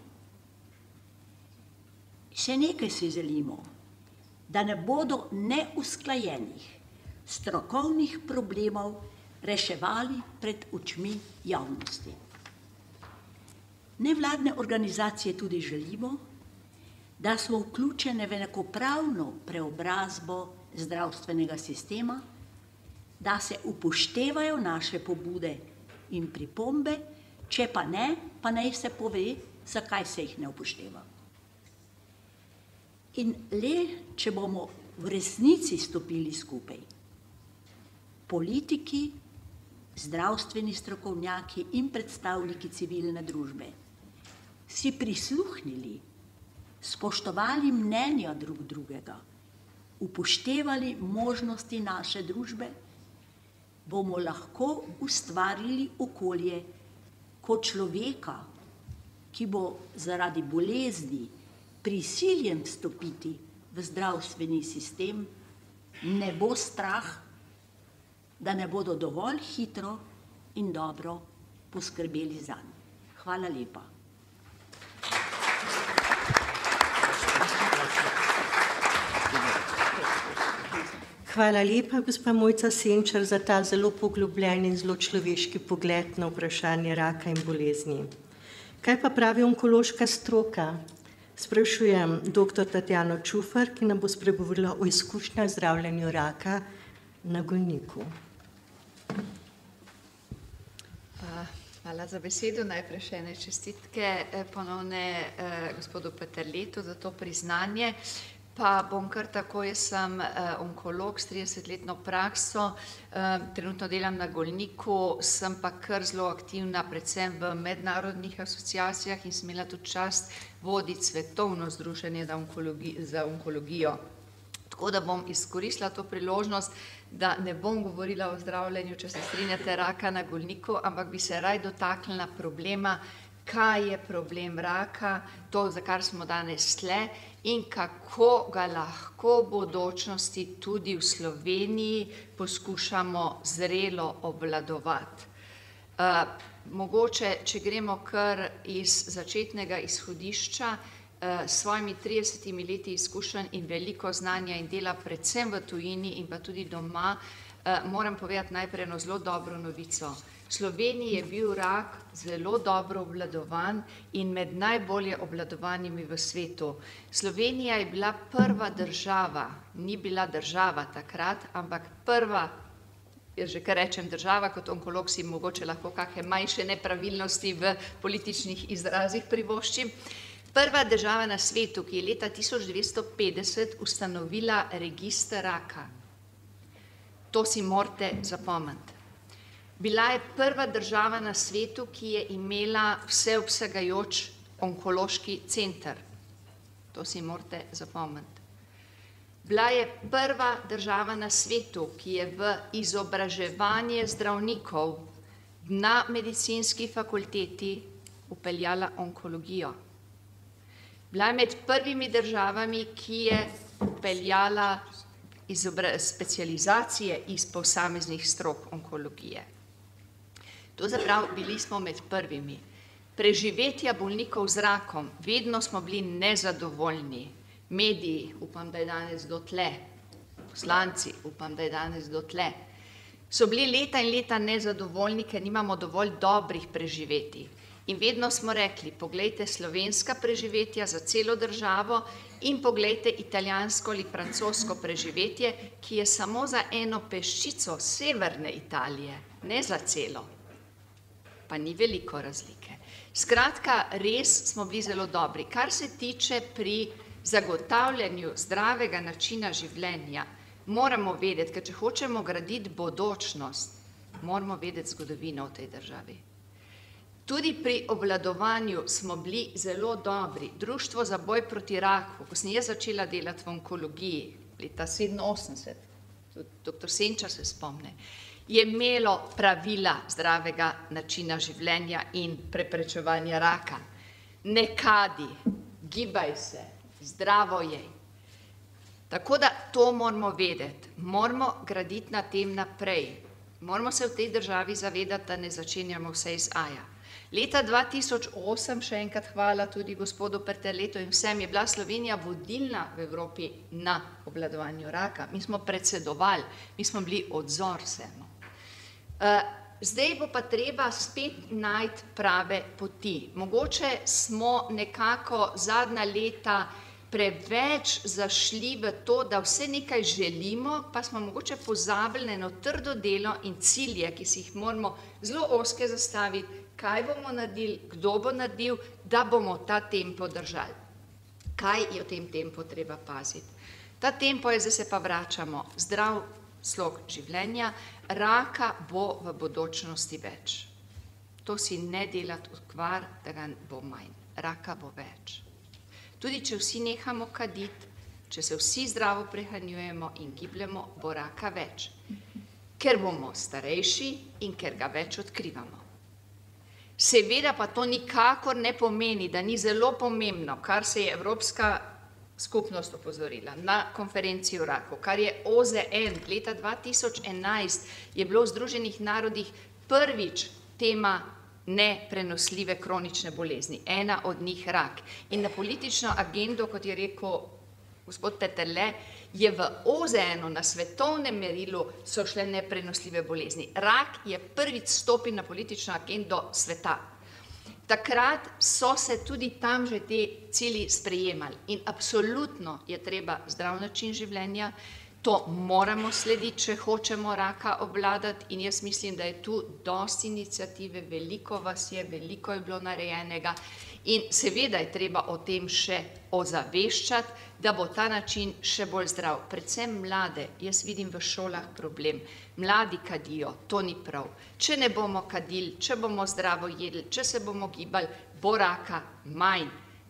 Še nekaj si želimo, da ne bodo neusklajenih strokovnih problemov reševali pred očmi javnosti. Nevladne organizacije tudi želimo, da smo vključene v enakopravno preobrazbo zdravstvenega sistema, da se upoštevajo naše pobude in pripombe, če pa ne, pa naj se pove, zakaj se jih ne upošteva. In le, če bomo v resnici stopili skupaj, politiki, zdravstveni strokovnjaki in predstavniki civilne družbe, si prisluhnili, spoštovali mnenja drug drugega, upoštevali možnosti naše družbe, bomo lahko ustvarili okolje, ko človeka, ki bo zaradi bolezni prisiljen vstopiti v zdravstveni sistem, ne bo strah, da ne bodo dovolj hitro in dobro poskrbeli zanj. Hvala lepa. Hvala lepa, gospa Mojca Senčar, za ta zelo poglobljen in zelo človeški pogled na vprašanje raka in bolezni. Kaj pa pravi onkološka stroka? Sprašujem doktor Tatjano Čufar, ki nam bo spregovorila o izkušnjah zdravljenja raka na Golniku. Hvala za besedo. Najprej še ene čestitke ponovne gospodu Peterletu za to priznanje. Pa bom kar tako, jaz sem onkolog s tridesetletno prakso, trenutno delam na Golniku, sem pa kar zelo aktivna predvsem v mednarodnih asociacijah in sem imela tudi čast voditi svetovno združenje za onkologijo. Tako da bom izkoristila to priložnost, da ne bom govorila o zdravljenju, če se strinjate, raka na Golniku, ampak bi se raj dotaknila problema, kaj je problem raka, to, za kar smo danes tle, in kako ga lahko v bodočnosti tudi v Sloveniji poskušamo zrelo obvladovati. Mogoče, če gremo kar iz začetnega izhodišča, s svojimi tridesetimi leti izkušenj in veliko znanja in dela predvsem v tujini in pa tudi doma, moram povedati najprej eno zelo dobro novico. V Sloveniji je bil rak zelo dobro obvladovan in med najbolje obvladovanimi v svetu. Slovenija je bila prva država, ni bila država takrat, ampak prva, jaz že kar rečem država, kot onkolog si mogoče lahko kakšne manjše nepravilnosti v političnih izrazih privoščim, prva država na svetu, ki je leta tisoč devetsto petdeset ustanovila register raka. To si morate zapomniti. Bila je prva država na svetu, ki je imela vseobsegajoč onkološki center. To si morate zapomniti. Bila je prva država na svetu, ki je v izobraževanje zdravnikov na medicinski fakulteti vpeljala onkologijo. Bila je med prvimi državami, ki je vpeljala specializacije iz posameznih strok onkologije. To zaprav, bili smo med prvimi. Preživetja bolnikov z rakom, vedno smo bili nezadovoljni. Mediji, upam, da je danes dotle, poslanci, upam, da je danes dotle, so bili leta in leta nezadovoljni, ker nimamo dovolj dobrih preživetij. In vedno smo rekli, poglejte slovenska preživetja za celo državo in poglejte italijansko ali francosko preživetje, ki je samo za eno peščico severne Italije, ne za celo. Pa ni veliko razlike. Skratka, res smo bili zelo dobri. Kar se tiče pri zagotavljanju zdravega načina življenja, moramo vedeti, ker če hočemo graditi bodočnost, moramo vedeti zgodovino v tej državi. Tudi pri obvladovanju smo bili zelo dobri. Društvo za boj proti raku, ko sem jaz začela delati v onkologiji, leta sedeminosemdeset, tudi doktor Senčar se spomne, je imelo pravila zdravega načina življenja in preprečevanja raka. Ne kadi, gibaj se, zdravo jej. Tako da to moramo vedeti, moramo graditi na tem naprej. Moramo se v tej državi zavedati, da ne začenjamo vse iz A-ja. Leta dva tisoč osem, še enkrat hvala tudi gospodu Peterletu in vsem, je bila Slovenija vodilna v Evropi na obvladovanju raka. Mi smo predsedovali, mi smo bili odzor vseeno. Zdaj bo pa treba spet najti prave poti. Mogoče smo nekako zadnja leta preveč zašli v to, da vse nekaj želimo, pa smo mogoče pozabili na eno trdo delo in cilje, ki si jih moramo zelo ozke zastaviti, kaj bomo naredili, kdo bo naredil, da bomo ta tempo držali. Kaj je v tem tempu treba paziti? Ta tempo je, zdaj se pa vračamo, zdrav slog življenja, raka bo v bodočnosti več. To si ne delati ukvar, da ga bo manj. raka bo več. Tudi če vsi nehamo kaditi, če se vsi zdravo prehranjujemo in gibljemo, bo raka več. Ker bomo starejši in ker ga več odkrivamo. Seveda pa to nikakor ne pomeni, da ni zelo pomembno, kar se je Evropska skupnost opozorila na konferenci o raku, kar je O Z N leta dva tisoč enajst je bilo v Združenih narodih prvič tema neprenosljive kronične bolezni, ena od njih rak. In na politično agendo, kot je rekel gospod Peterle, je v O Z N-u na svetovnem merilu so šle neprenosljive bolezni. Rak je prvič stopil na politično agendo sveta. Takrat so se tudi tam že te cilji sprejemali in absolutno je treba zdrav način življenja, to moramo slediti, če hočemo raka obvladati in jaz mislim, da je tu dosti iniciative, veliko vas je, veliko je bilo narejenega in seveda je treba o tem še ozaveščati, da bo ta način še bolj zdrav. Predvsem mlade, jaz vidim v šolah problem, mladi kadijo, to ni prav. Če ne bomo kadili, če bomo zdravo jedli, če se bomo gibali, bo raka manj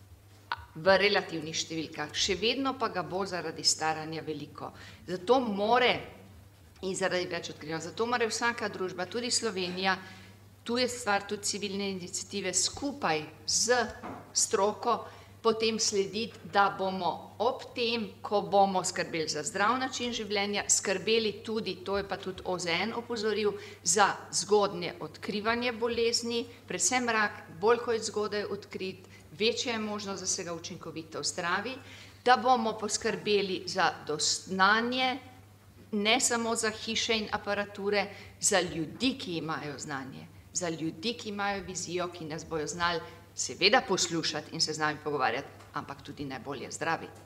v relativnih številkah, še vedno pa ga bo zaradi staranja veliko. Zato more in zaradi več odkrivanja, zato mora vsaka družba, tudi Slovenija, tu je stvar tudi civilne iniciative, skupaj z stroko potem slediti, da bomo ob tem, ko bomo skrbeli za zdrav način življenja, skrbeli tudi, to je pa tudi O Z N opozoril, za zgodnje odkrivanje bolezni, predvsem rak, bolj ko je zgodaj odkrit, večja je možnost, da se ga učinkovito zdravi, da bomo poskrbeli za doznanje, ne samo za hiše in aparature, za ljudi, ki imajo znanje, za ljudi, ki imajo vizijo, ki nas bojo znali seveda poslušati in se z nami pogovarjati, ampak tudi najbolje zdraviti.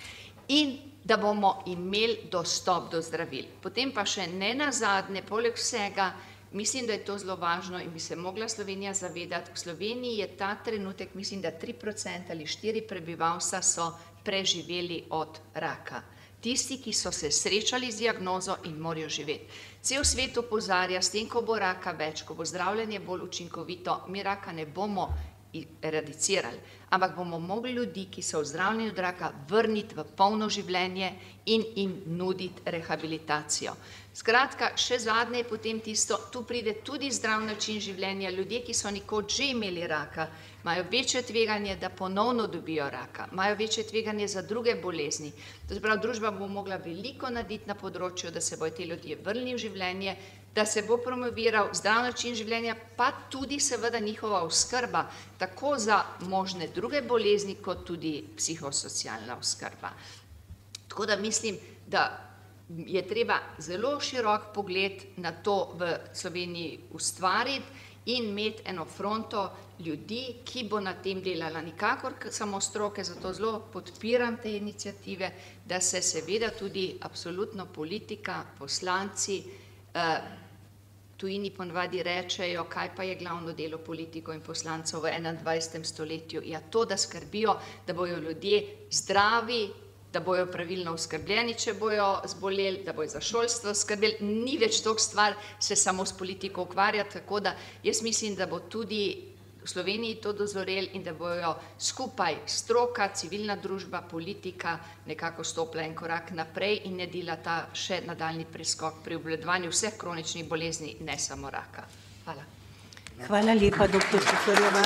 In da bomo imeli dostop do zdravil. Potem pa še ne nazadnje, poleg vsega, mislim, da je to zelo važno in bi se mogla Slovenija zavedati. V Sloveniji je ta trenutek, mislim, da tri procente ali štiri prebivalstva so preživeli od raka. Tisti, ki so se srečali z diagnozo in morajo živeti. Cel svet opozarja, s tem, ko bo raka več, ko bo zdravljenje bolj učinkovito, mi raka ne bomo eradicirali, ampak bomo mogli ljudi, ki so ozdravljeni od raka, vrniti v polno življenje in jim nuditi rehabilitacijo. Skratka, še zadnje je potem tisto, tu pride tudi zdrav način življenja, ljudje, ki so nekoč že imeli raka, imajo večje tveganje, da ponovno dobijo raka, imajo večje tveganje za druge bolezni. To se pravi, družba bo mogla veliko narediti na področju, da se bojo te ljudje vrnili v življenje, da se bo promoviral zdrav način življenja, pa tudi seveda njihova oskrba, tako za možne druge bolezni, kot tudi psihosocialna oskrba. Tako da mislim, da je treba zelo širok pogled na to v Sloveniji ustvariti in imeti eno fronto ljudi, ki bo na tem delala. Nikakor samo stroke, zato zelo podpiram te iniciative, da se seveda tudi absolutno politika, poslanci, tujini ponavadi rečejo, kaj pa je glavno delo politikov in poslancev v enaindvajsetem stoletju. Ja, to, da skrbijo, da bojo ljudje zdravi, da bojo pravilno oskrbljeni, če bojo zboleli, da bojo za šolstvo skrbeli. Ni več toliko stvar se samo s politiko ukvarjati, tako da jaz mislim, da bo tudi v Sloveniji to dozoreli in da bojo skupaj stroka, civilna družba, politika nekako stopila en korak naprej in ne dela ta še nadaljnji preskok pri obvladovanju vseh kroničnih bolezni, ne samo raka. Hvala. Hvala lepa, doktor Čufarjeva.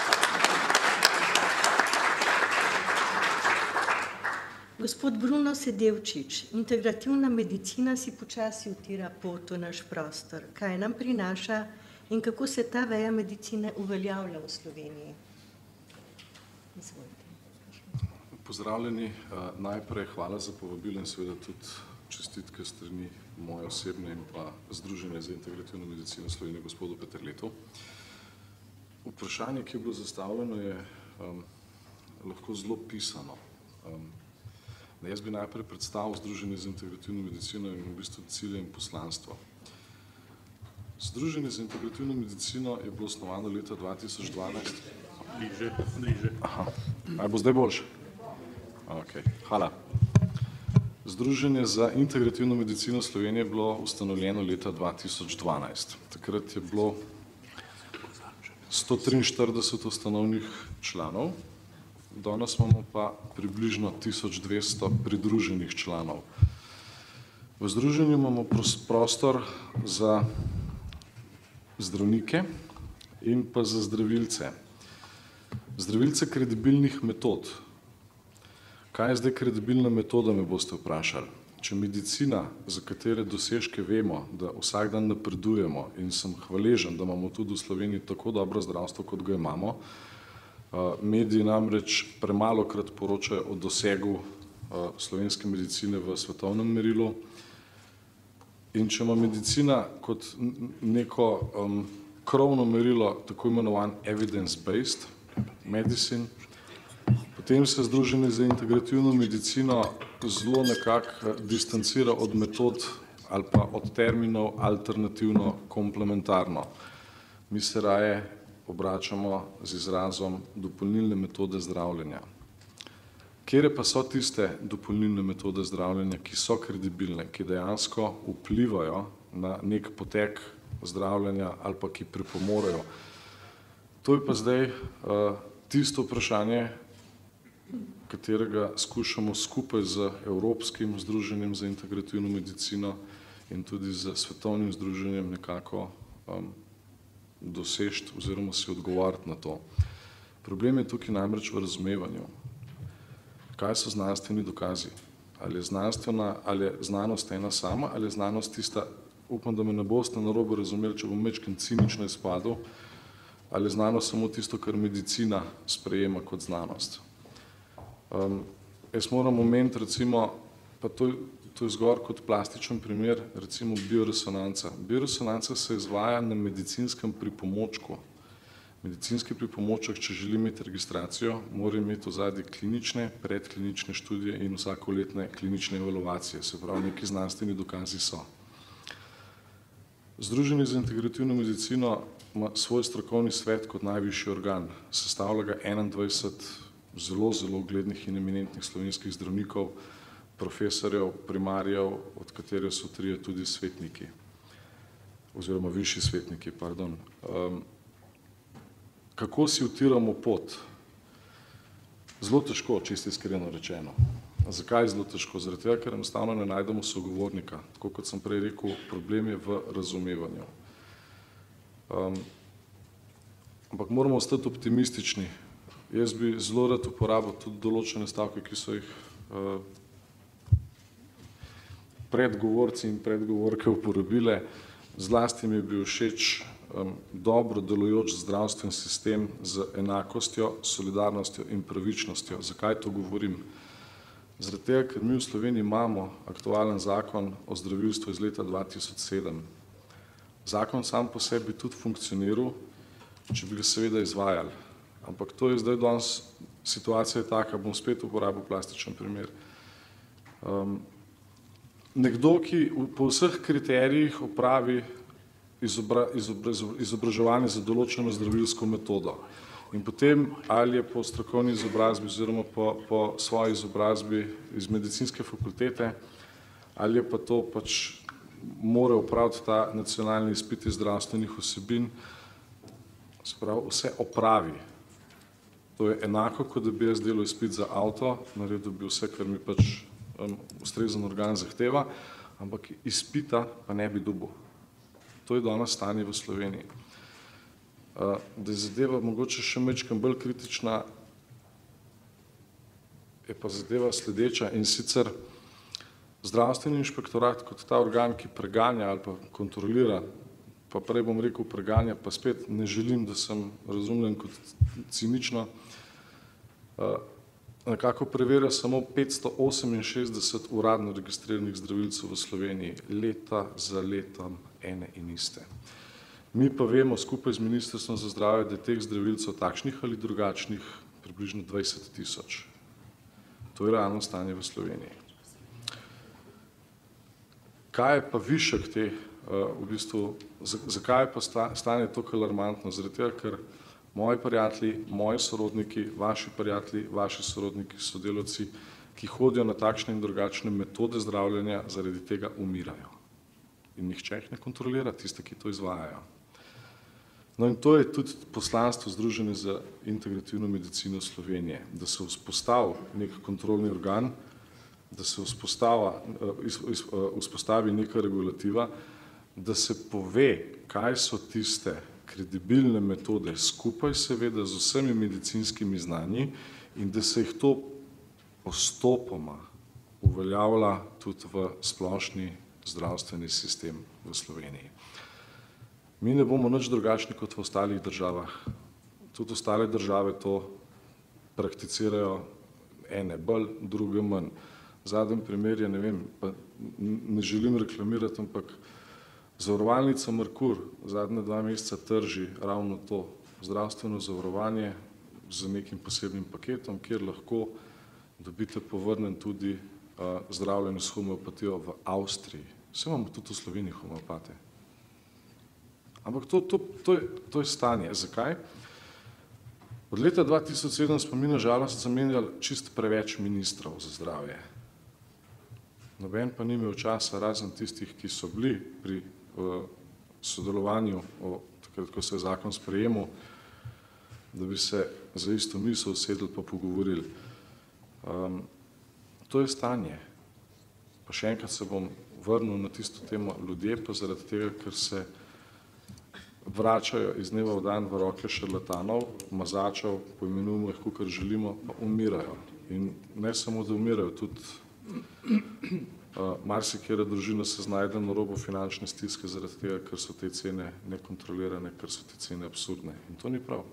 Gospod Bruno Sedevčič, integrativna medicina si počasi utira pot v naš prostor. Kaj nam prinaša in kako se ta veja medicine uveljavlja v Sloveniji? Izvolite. Pozdravljeni. Najprej hvala za povabilo in seveda tudi čestitke strani moje osebne in pa Združenja za integrativno medicino Slovenije gospodu Peterletu. Vprašanje, ki je bilo zastavljeno, je um, lahko zelo pisano. Um, jaz bi najprej predstavil Združenje za integrativno medicino in v bistvu cilje in poslanstvo. Združenje za integrativno medicino je bilo osnovano leta dva tisoč dvanajst. Bliže, bliže. Aha. Aj bo zdaj boljše? Ok, hvala. Združenje za integrativno medicino Slovenije je bilo ustanovljeno leta dva tisoč dvanajst. Takrat je bilo sto triinštirideset ustanovnih članov, danes imamo pa približno tisoč dvesto pridruženih članov. V združenju imamo prostor za zdravnike in pa za zdravilce. Zdravilce kredibilnih metod. Kaj je zdaj kredibilna metoda, me boste vprašali? Če medicina, za katere dosežke vemo, da vsak dan napredujemo in sem hvaležen, da imamo tudi v Sloveniji tako dobro zdravstvo, kot ga imamo, mediji namreč premalokrat poročajo o dosegu slovenske medicine v svetovnem merilu. In če ima medicina kot neko um, krovno merilo, tako imenovan evidence-based medicine, potem se Združenje za integrativno medicino zelo nekako distancira od metod ali pa od terminov alternativno komplementarno. Mi se raje obračamo z izrazom dopolnilne metode zdravljenja. Kere pa so tiste dopolnilne metode zdravljenja, ki so kredibilne, ki dejansko vplivajo na nek potek zdravljenja ali pa ki pripomorejo. To je pa zdaj uh, tisto vprašanje, katerega skušamo skupaj z Evropskim združenjem za integrativno medicino in tudi z svetovnim združenjem nekako um, dosežiti oziroma si odgovarjati na to. Problem je tukaj namreč v razumevanju. Kaj so znanstveni dokazi? Ali je znanstvena, ali je znanost ena sama, ali je znanost tista, upam, da me ne boste narobe razumeli, če bom mečken cinično izpadel, ali je znanost samo tisto, kar medicina sprejema kot znanost. Um, jaz moram omeniti, recimo, pa to, to je zgor kot plastičen primer, recimo bioresonanca. Bioresonanca se izvaja na medicinskem pripomočku. Medicinski pripomoček, če želi imeti registracijo, mora imeti ozadje klinične, predklinične študije in vsakoletne klinične evaluacije, se pravi, neki znanstveni dokazi so. Združenje za integrativno medicino ima svoj strokovni svet kot najvišji organ. Sestavlja ga enaindvajset zelo, zelo uglednih in eminentnih slovenskih zdravnikov, profesorjev, primarjev, od katerih so trije tudi svetniki, oziroma višji svetniki, pardon. Um, Kako si utiramo pot? Zelo težko, čisto iskreno rečeno. Zakaj zelo težko? Zaradi tega, ker enostavno ne najdemo sogovornika. Tako kot sem prej rekel, problem je v razumevanju. Um, ampak moramo ostati optimistični. Jaz bi zelo rad uporabil tudi določene stavke, ki so jih uh, predgovorci in predgovorke uporabile. Zlasti mi je bil všeč Um, dobro delujoč zdravstven sistem z enakostjo, solidarnostjo in pravičnostjo. Zakaj to govorim? Zaradi tega, ker mi v Sloveniji imamo aktualen zakon o zdravilstvu iz leta dva tisoč sedem. Zakon sam po sebi tudi funkcioniral, če bi ga seveda izvajali. Ampak to je zdaj danes, situacija je taka, bom spet uporabil plastičen primer. Um, nekdo, ki po vseh kriterijih opravi Izobra, izobra, izobraževanje za določeno zdravilsko metodo. In potem, ali je po strokovni izobrazbi oziroma po, po svoji izobrazbi iz medicinske fakultete, ali je pa to pač mora opraviti ta nacionalni izpit iz zdravstvenih vsebin, se pravi, vse opravi. To je enako, kot da bi jaz delal izpit za avto, naredil bi vse, kar mi pač um, ustrezen organ zahteva, ampak izpita pa ne bi dobil. To je danes stanje v Sloveniji. Da je zadeva mogoče še majčkeno bolj kritična, je pa zadeva sledeča, in sicer zdravstveni inšpektorat kot ta organ, ki preganja ali pa kontrolira, pa prej bom rekel preganja, pa spet ne želim, da sem razumljen kot cinično, nekako preverja samo petsto oseminšestdeset uradno registriranih zdravilcev v Sloveniji, leta za letom ene in iste. Mi pa vemo skupaj z Ministrstvom za zdravje, da je teh zdravilcev takšnih ali drugačnih približno dvajset tisoč. To je realno stanje v Sloveniji. Kaj je pa višek te, v bistvu, zakaj je pa stanje toliko alarmantno? Zaradi tega, ker moji prijatelji, moji sorodniki, vaši prijatelji, vaši sorodniki, sodelavci, ki hodijo na takšne in drugačne metode zdravljenja, zaradi tega umirajo. In nihče jih ne kontrolira, tiste, ki to izvajajo. No in to je tudi poslanstvo Združenja za integrativno medicino Slovenije, da se vzpostavi nek kontrolni organ, da se vzpostavi neka regulativa, da se pove, kaj so tiste kredibilne metode skupaj seveda z vsemi medicinskimi znanji in da se jih to postopoma uveljavlja tudi v splošni zdravstveni sistem v Sloveniji. Mi ne bomo nič drugačni kot v ostalih državah. Tudi ostale države to prakticirajo, ene bolj, druge manj. Zadnji primer je, ne vem, pa ne želim reklamirati, ampak zavarovalnica Merkur zadnje dva meseca trži ravno to zdravstveno zavarovanje z nekim posebnim paketom, kjer lahko dobite povrnen tudi uh, zdravljenje s homeopatijo v Avstriji. Vse imamo tudi v Sloveniji homeopate. Ampak to, to, to, je, to je stanje. Zakaj? Od leta dva tisoč sedem smo mi na žalost zamenjali čist preveč ministrov za zdravje. Noben pa ni imel časa, razen tistih, ki so bili pri uh, sodelovanju, o, takrat, ko se je zakon sprejemal, da bi se za isto misel usedli pa pogovorili. Um, to je stanje. Pa še enkrat se bom vrnil na tisto temo, ljudje pa zaradi tega, ker se vračajo iz dneva v dan v roke šarlatanov, mazačev, poimenujemo jih, kakor želimo, pa umirajo. In ne samo, da umirajo, tudi uh, marsikera družina se znajde na robu finančne stiske zaradi tega, ker so te cene nekontrolirane, ker so te cene absurdne. In to ni prav.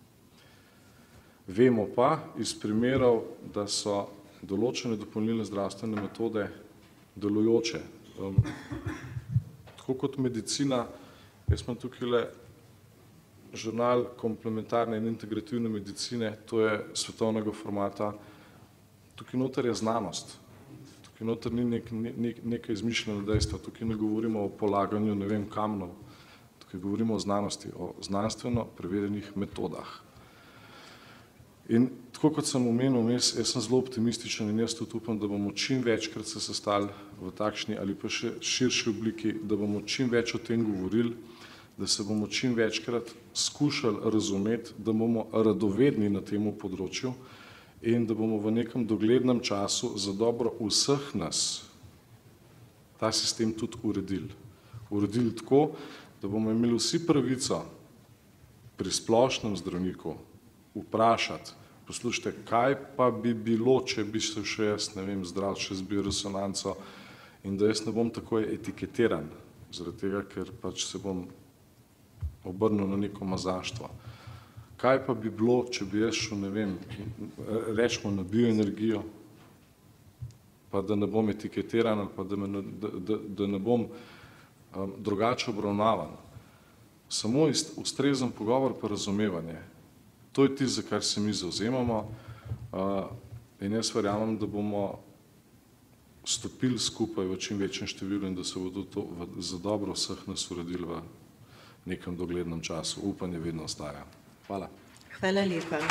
Vemo pa iz primerov, da so določene dopolnilne zdravstvene metode delujoče. Um, tako kot medicina, jaz imam tukaj le žurnal komplementarne in integrativne medicine, to je svetovnega formata. Tukaj noter je znanost. Tukaj noter ni nek, nek, nekaj izmišljeno dejstva. Tukaj ne govorimo o polaganju ne vem kamnov. Tukaj govorimo o znanosti, o znanstveno preverjenih metodah. In tako kot sem omenil, jaz, jaz sem zelo optimističen in jaz tudi upam, da bomo čim večkrat se sestali v takšni ali pa še širši obliki, da bomo čim več o tem govorili, da se bomo čim večkrat skušali razumeti, da bomo radovedni na tem področju in da bomo v nekem doglednem času za dobro vseh nas ta sistem tudi uredili. Uredili tako, da bomo imeli vsi pravico pri splošnem zdravniku vprašati, poslušajte, kaj pa bi bilo, če bi se še jaz, ne vem, zdrav čez bioresonanco in da jaz ne bom takoj etiketiran, zaradi tega, ker pač se bom obrnil na neko mazaštvo. Kaj pa bi bilo, če bi jaz šel, ne vem, rečemo na bioenergijo, pa da ne bom etiketiran ali pa da, me, da, da, da ne bom um, drugače obravnavan. Samo ustrezen pogovor pa razumevanje. To je tisto, za kar se mi zavzemamo uh, in jaz verjamem, da bomo stopili skupaj v čim večjem številu in da se bodo to v, za dobro vseh nas uredili v nekem doglednem času. Upanje vedno ostaja. Hvala. Hvala lepa.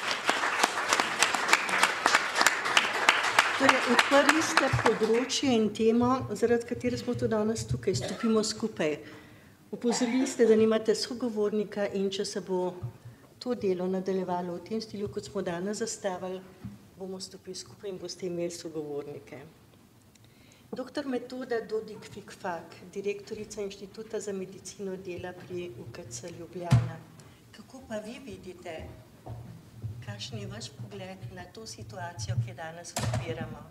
Torej, odprli ste področje in temo, zaradi katere smo tudi danes tukaj, stopimo skupaj. Opozorili ste, da nimate sogovornika in če se bo to delo nadaljevalo v tem stilu, kot smo danes zastavili, bomo stopili skupaj in boste imeli sogovornike. Doktor Metoda Dodik Fikfak, direktorica Inštituta za medicino dela pri U K C Ljubljana. Kako pa vi vidite, kakšen je vaš pogled na to situacijo, ki jo danes odpiramo?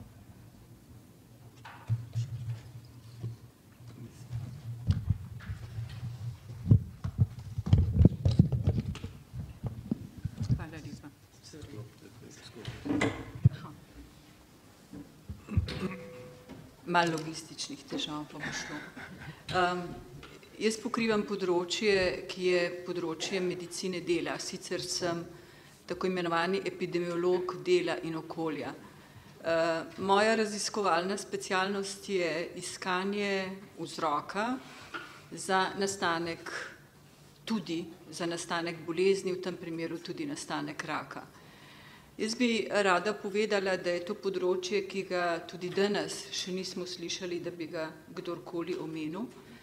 Malo logističnih težav pa bo šlo. Um, jaz pokrivam področje, ki je področje medicine dela. Sicer sem tako imenovani epidemiolog dela in okolja. Uh, moja raziskovalna specialnost je iskanje vzroka za nastanek, tudi za nastanek bolezni, v tem primeru tudi nastanek raka. Jaz bi rada povedala, da je to področje, ki ga tudi danes še nismo slišali, da bi ga kdorkoli omenil.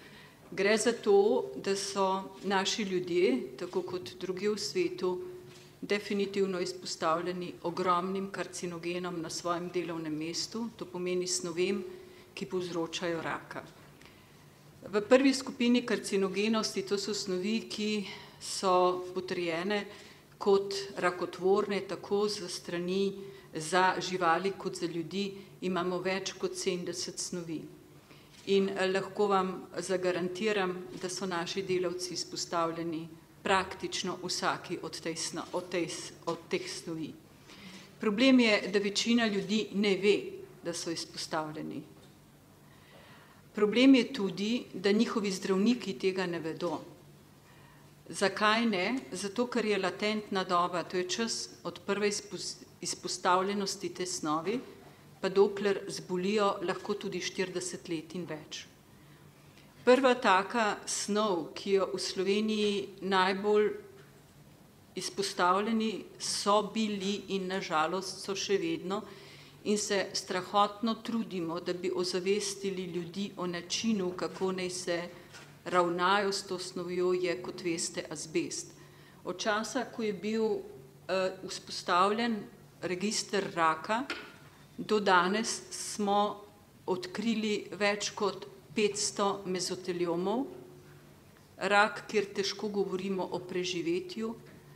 Gre za to, da so naši ljudje, tako kot drugi v svetu, definitivno izpostavljeni ogromnim karcinogenom na svojem delovnem mestu, to pomeni snovem, ki povzročajo raka. V prvi skupini karcinogenosti, to so snovi, ki so potrjene kot rakotvorne, tako za strani za živali kot za ljudi, imamo več kot sedemdeset snovi. In lahko vam zagarantiram, da so naši delavci izpostavljeni praktično vsaki od, tej, od, tej, od teh snovi. Problem je, da večina ljudi ne ve, da so izpostavljeni. Problem je tudi, da njihovi zdravniki tega ne vedo. Zakaj ne? Zato, ker je latentna doba, to je čas od prve izpostavljenosti te snovi, pa dokler zbolijo lahko tudi štirideset let in več. Prva taka snov, ki jo v Sloveniji najbolj izpostavljeni so bili in nažalost so še vedno in se strahotno trudimo, da bi ozavestili ljudi o načinu, kako naj se ravnajo s to snovjo, je, kot veste, azbest. Od časa, ko je bil uh, vzpostavljen register raka, do danes smo odkrili več kot petsto mezoteliomov, rak, kjer težko govorimo o preživetju.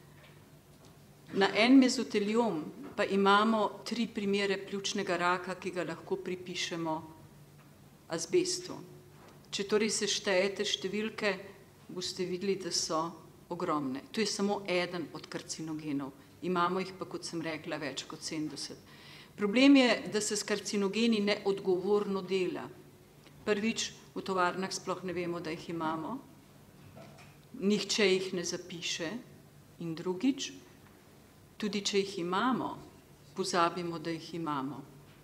Na en mezoteliom pa imamo tri primere pljučnega raka, ki ga lahko pripišemo azbestu. Če torej seštejete številke, boste videli, da so ogromne. To je samo eden od karcinogenov. Imamo jih pa, kot sem rekla, več kot sedemdeset. Problem je, da se s karcinogeni neodgovorno dela. Prvič, v tovarnah sploh ne vemo, da jih imamo. Nihče jih ne zapiše. In drugič, tudi če jih imamo, pozabimo, da jih imamo.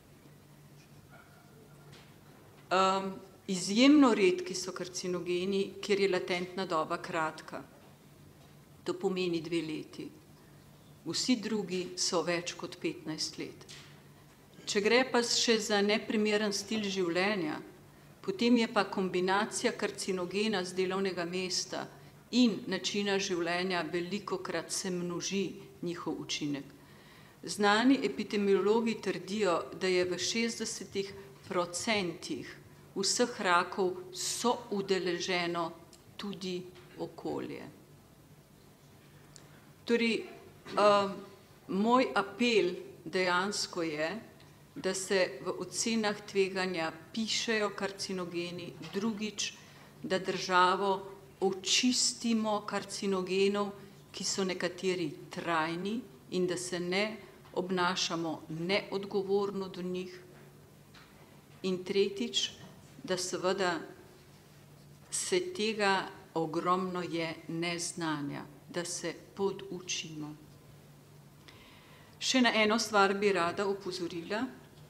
Um, izjemno redki so karcinogeni, kjer je latentna doba kratka. To pomeni dve leti. Vsi drugi so več kot petnajst let. Če gre pa še za neprimeren stil življenja, potem je pa kombinacija karcinogena z delovnega mesta in načina življenja velikokrat se množi njihov učinek. Znani epidemiologi trdijo, da je v šestdesetih procentih vseh rakov soudeleženo tudi okolje. Torej, uh, moj apel dejansko je, da se v ocenah tveganja pišejo karcinogeni, drugič, da državo očistimo karcinogenov, ki so nekateri trajni in da se ne obnašamo neodgovorno do njih. In tretjič, da seveda se tega ogromno je neznanja, da se podučimo. Še na eno stvar bi rada opozorila,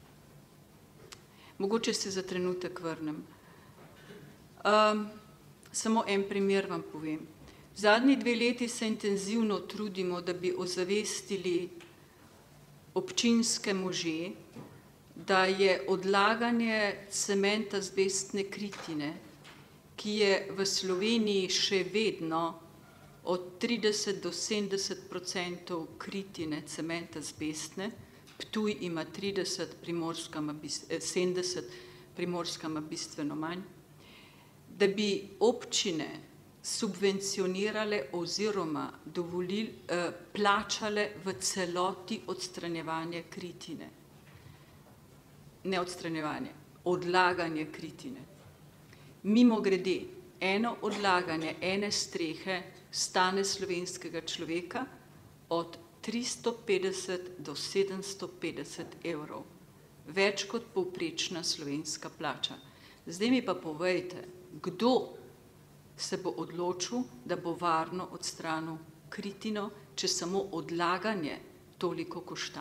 mogoče se za trenutek vrnem. Um, samo en primer vam povem. Zadnji dve leti se intenzivno trudimo, da bi ozavestili občinske može, da je odlaganje cementa azbestne kritine, ki je v Sloveniji še vedno od trideset do sedemdeset procentov kritine cementa azbestne, Ptuj ima trideset, Primorska ima sedemdeset, Primorska ima bistveno manj, da bi občine subvencionirale oziroma dovolili, eh, plačale v celoti odstranjevanje kritine. Ne odstranjevanje, odlaganje kritine. Mimogrede, eno odlaganje ene strehe stane slovenskega človeka od tristo petdeset do sedemsto petdeset evrov. Več kot povprečna slovenska plača. Zdaj mi pa povejte, kdo se bo odločil, da bo varno odstranil kritino, če samo odlaganje toliko košta.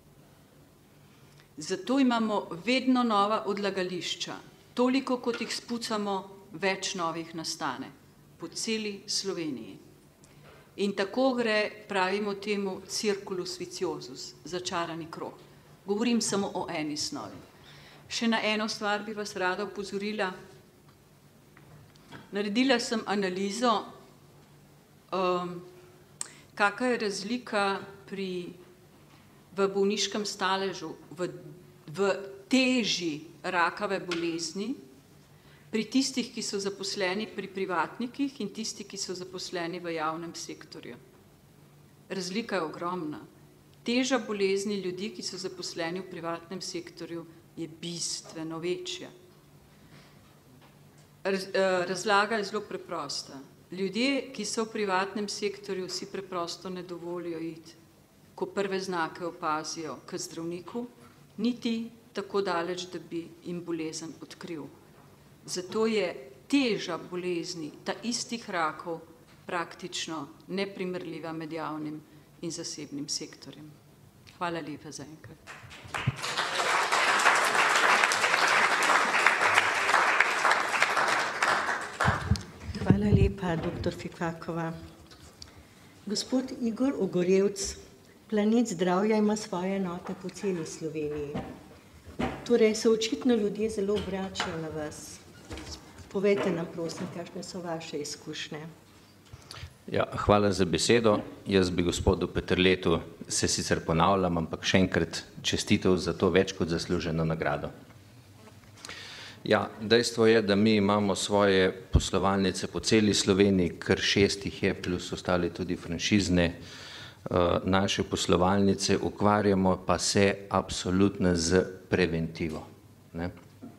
Zato imamo vedno nova odlagališča. Toliko, kot jih spucamo, več novih nastane. Po celi Sloveniji. In tako gre, pravimo temu, circulus viciosus, začarani krog. Govorim samo o eni snovi. Še na eno stvar bi vas rada opozorila. Naredila sem analizo, um, kakšna je razlika pri, v bolniškem staležu, v, v teži rakave bolezni, pri tistih, ki so zaposleni pri privatnikih in tisti, ki so zaposleni v javnem sektorju. Razlika je ogromna. Teža bolezni ljudi, ki so zaposleni v privatnem sektorju, je bistveno večja. Raz, razlaga je zelo preprosta. Ljudje, ki so v privatnem sektorju, si preprosto ne dovolijo iti, ko prve znake opazijo k zdravniku, niti tako daleč, da bi jim bolezen odkril. Zato je teža bolezni, ta istih rakov, praktično neprimerljiva med javnim in zasebnim sektorjem. Hvala lepa za enkrat. Hvala lepa, doktor Fikakova. Gospod Igor Ogorevc, Planet zdravja ima svoje enote po celi Sloveniji. Torej se očitno ljudje zelo obračajo na vas. Povejte nam, prosim, kakšne so vaše izkušnje. Ja, hvala za besedo. Jaz bi gospodu Peterletu se sicer ponavljam, ampak še enkrat čestitev za to več kot zasluženo nagrado. Ja, dejstvo je, da mi imamo svoje poslovalnice po celi Sloveniji, kar šestih je, plus ostali tudi franšizne naše poslovalnice, ukvarjamo pa se absolutno z preventivo. Ne?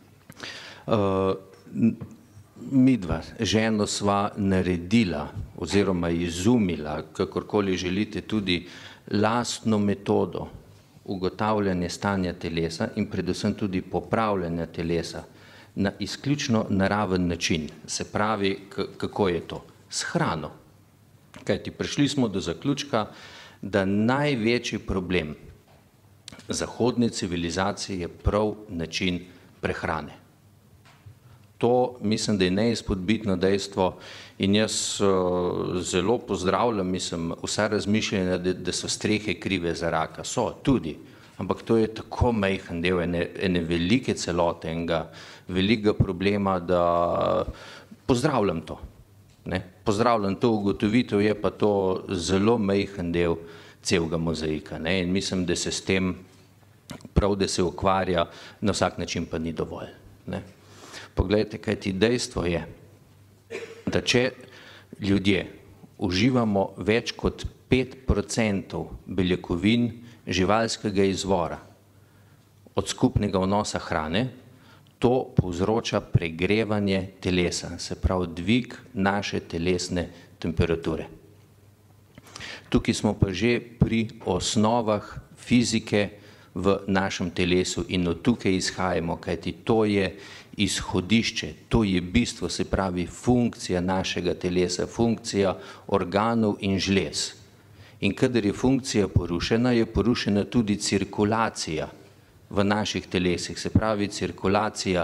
Midva, ženo sva naredila oziroma izumila, kakorkoli želite, tudi lastno metodo ugotavljanja stanja telesa in predvsem tudi popravljanja telesa na izključno naraven način. Se pravi, kako je to? S hrano. Kajti prišli smo do zaključka, da največji problem zahodne civilizacije je prav način prehrane. To mislim, da je neizpodbitno dejstvo in jaz uh, zelo pozdravljam, mislim, vsa razmišljanja, da, da so strehe krive za raka. So tudi, ampak to je tako majhen del ene, ene velike celote, enega velikega problema, da pozdravljam to. Ne? Pozdravljam to ugotovitev, je pa to zelo majhen del celega mozaika. Ne? In mislim, da se s tem prav, da se ukvarja, na vsak način pa ni dovolj. Ne? Poglejte, kaj ti dejstvo je, da če ljudje uživamo več kot pet procentov beljakovin živalskega izvora od skupnega vnosa hrane, to povzroča pregrevanje telesa, se pravi dvig naše telesne temperature. Tukaj smo pa že pri osnovah fizike v našem telesu in od tukaj izhajamo, kajti to je izhodišče, to je bistvo, se pravi funkcija našega telesa, funkcija organov in žlez. In kadar je funkcija porušena, je porušena tudi cirkulacija v naših telesih, se pravi cirkulacija,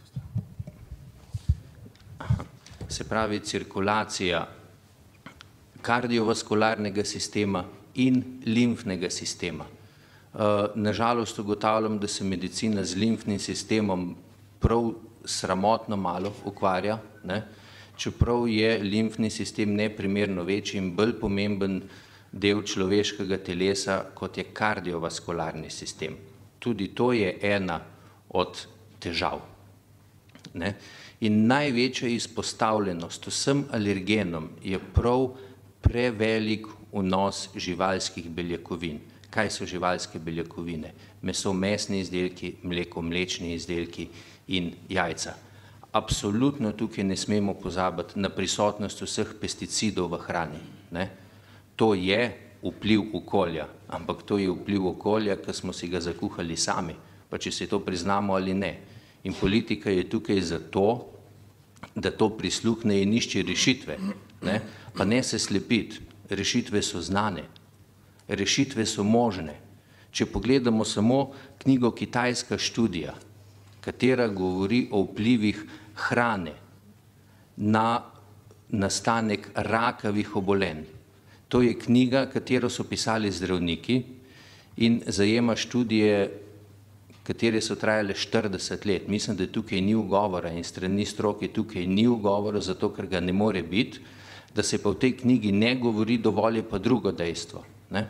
se pravi cirkulacija kardiovaskularnega sistema in limfnega sistema. Nažalost ugotavljam, da se medicina z limfnim sistemom prav sramotno malo ukvarja, ne? Čeprav je limfni sistem neprimerno večji in bolj pomemben del človeškega telesa, kot je kardiovaskularni sistem. Tudi to je ena od težav. Ne? In največja izpostavljenost vsem alergenom je prav prevelik vnos živalskih beljakovin. Kaj so živalske beljakovine? Meso, mesni izdelki, mleko, mlečni izdelki in jajca. Absolutno tukaj ne smemo pozabiti na prisotnost vseh pesticidov v hrani. Ne? To je vpliv okolja, ampak to je vpliv okolja, ki smo si ga zakuhali sami, pa če se to priznamo ali ne. In politika je tukaj zato, da to prisluhne in išče rešitve. Ne? Pa ne se slepiti, rešitve so znane, rešitve so možne. Če pogledamo samo knjigo Kitajska študija, katera govori o vplivih hrane na nastanek rakavih obolenj. To je knjiga, katero so pisali zdravniki in zajema študije, katere so trajale štirideset let. Mislim, da tukaj ni ugovora in strani stroke tukaj ni ugovora, zato ker ga ne more biti, da se pa v tej knjigi ne govori dovolj, je pa drugo dejstvo. Ne?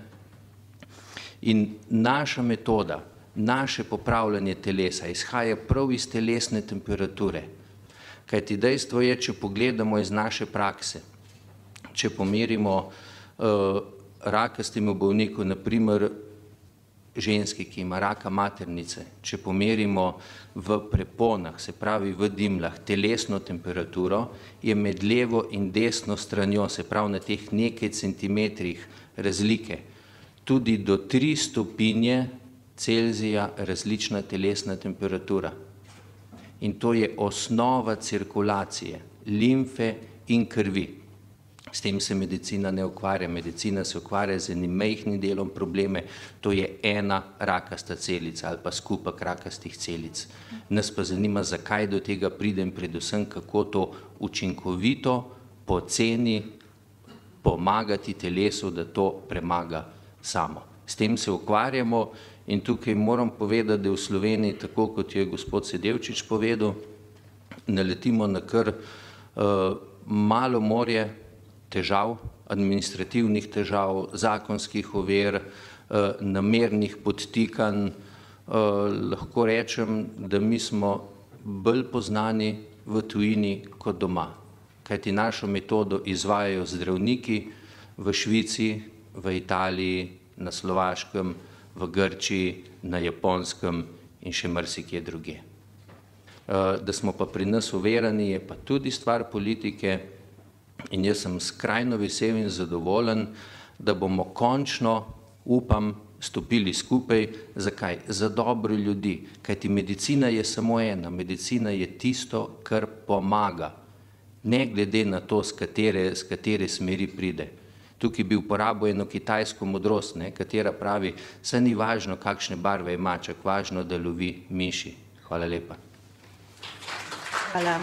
In naša metoda, naše popravljanje telesa izhaja prav iz telesne temperature. Kajti dejstvo je, če pogledamo iz naše prakse, če pomerimo uh, rakastemu bolniku, naprimer ženski, ki ima raka maternice, če pomerimo v preponah, se pravi v dimlah, telesno temperaturo, je med levo in desno stranjo, se pravi na teh nekaj centimetrih razlike, tudi do tri stopinje Celzija različna telesna temperatura. In to je osnova cirkulacije, limfe in krvi. S tem se medicina ne ukvarja. Medicina se ukvarja z enim majhnim delom probleme, to je ena rakasta celica ali pa skupek rakastih celic. Nas pa zanima, zakaj do tega pridem, predvsem kako to učinkovito, poceni pomagati telesu, da to premaga samo. S tem se ukvarjamo in tukaj moram povedati, da v Sloveniji, tako kot je gospod Sedevčič povedal, naletimo na kar uh, malo morje težav, administrativnih težav, zakonskih ovir, uh, namernih podtikanj. Uh, lahko rečem, da mi smo bolj poznani v tujini kot doma, kajti našo metodo izvajajo zdravniki v Švici, v Italiji, na Slovaškem, v Grčiji, na Japonskem in še marsikje druge. Da smo pa pri nas uverani, je pa tudi stvar politike in jaz sem skrajno vesel in zadovoljen, da bomo končno, upam, stopili skupaj. Zakaj? Za dobro ljudi. Kajti medicina je samo ena. Medicina je tisto, kar pomaga, ne glede na to, z katere, z katere smeri pride. Tukaj bi uporabil eno kitajsko modrost, ne, katera pravi, saj ni važno, kakšne barve ima maček, važno, da lovi miši. Hvala lepa. Hvala.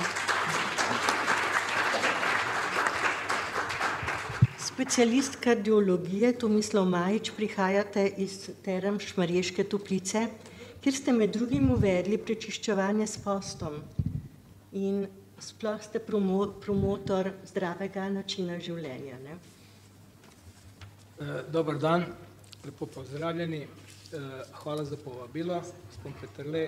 Specialist kardiologije Tomislav Majič, prihajate iz Term Šmarješke Toplice, kjer ste med drugim uvedli prečiščevanje s postom in sploh ste promo, promotor zdravega načina življenja. Ne? Dobar dan, lepo pozdravljeni. Hvala za povabilo, gospod Peterle.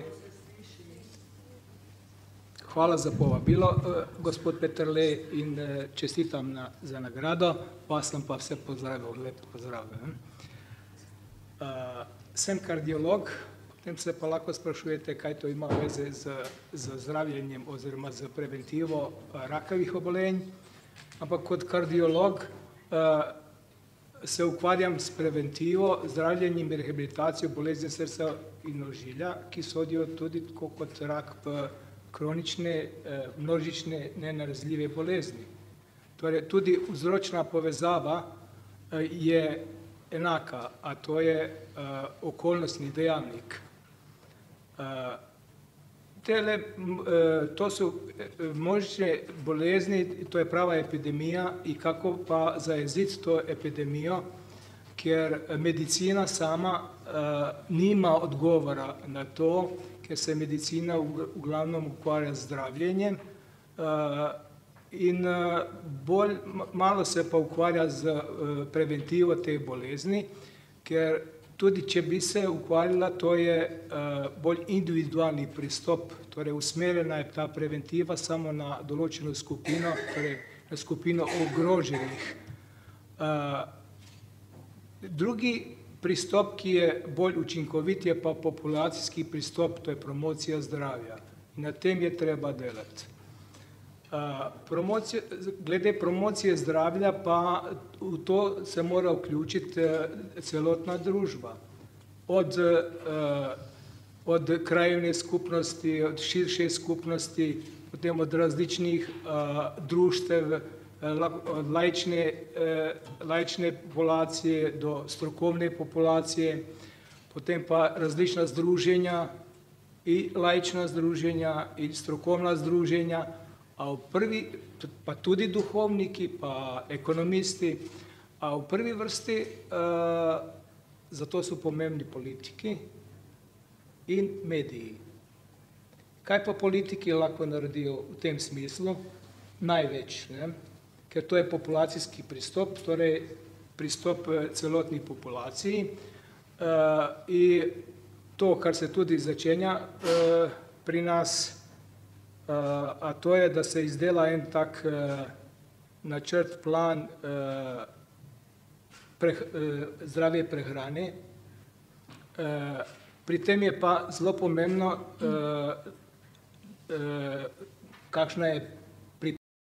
Hvala za povabilo, gospod Peterle, in čestitam na, za nagrado. Vas sem pa vse pozdravil, lepo pozdravljam. Sem kardiolog, potem se pa lahko sprašujete, kaj to ima veze z, z zdravljenjem oziroma z preventivo rakavih obolenj. Ampak kot kardiolog se ukvarjam s preventivo, zdravljenjem in rehabilitacijo bolezni srca in ožilja, ki sodijo tudi tako kot rak v kronične, množične, nenalezljive bolezni. Torej, tudi vzročna povezava je enaka, a to je okolnostni dejavnik. Tele, to su množične bolezni, to je prava epidemija i kako pa zajeziti to epidemijo, ker medicina sama nima odgovora na to, ker se medicina uglavnom ukvarja z zdravljenjem in bolj malo se pa ukvarja z preventivo te bolezni, ker tudi če bi se ukvarjala, to je bolj individualni pristop, torej usmerjena je ta preventiva samo na določeno skupino, torej na skupino ogroženih. Drugi pristop, ki je bolj učinkovit, je pa populacijski pristop, to je promocija zdravja. In na tem je treba delati. Promocija, glede promocije zdravja pa v to se mora vključiti celotna družba. Od, od krajevne skupnosti, od širše skupnosti, potem od različnih društev, od laične, laične populacije do strokovne populacije, potem pa različna združenja, i laična združenja, i strokovna združenja, a v prvi, pa tudi duhovniki, pa ekonomisti, a v prvi vrsti, zato so pomembni politiki, in mediji. Kaj pa politiki lahko naredijo v tem smislu? Največ, ne? Ker to je populacijski pristop, torej pristop celotni populaciji. In to, kar se tudi začenja pri nas, a to je, da se izdela en tak načrt, plan zdravje prehrane. Pri tem je pa zelo pomembno, kakšna je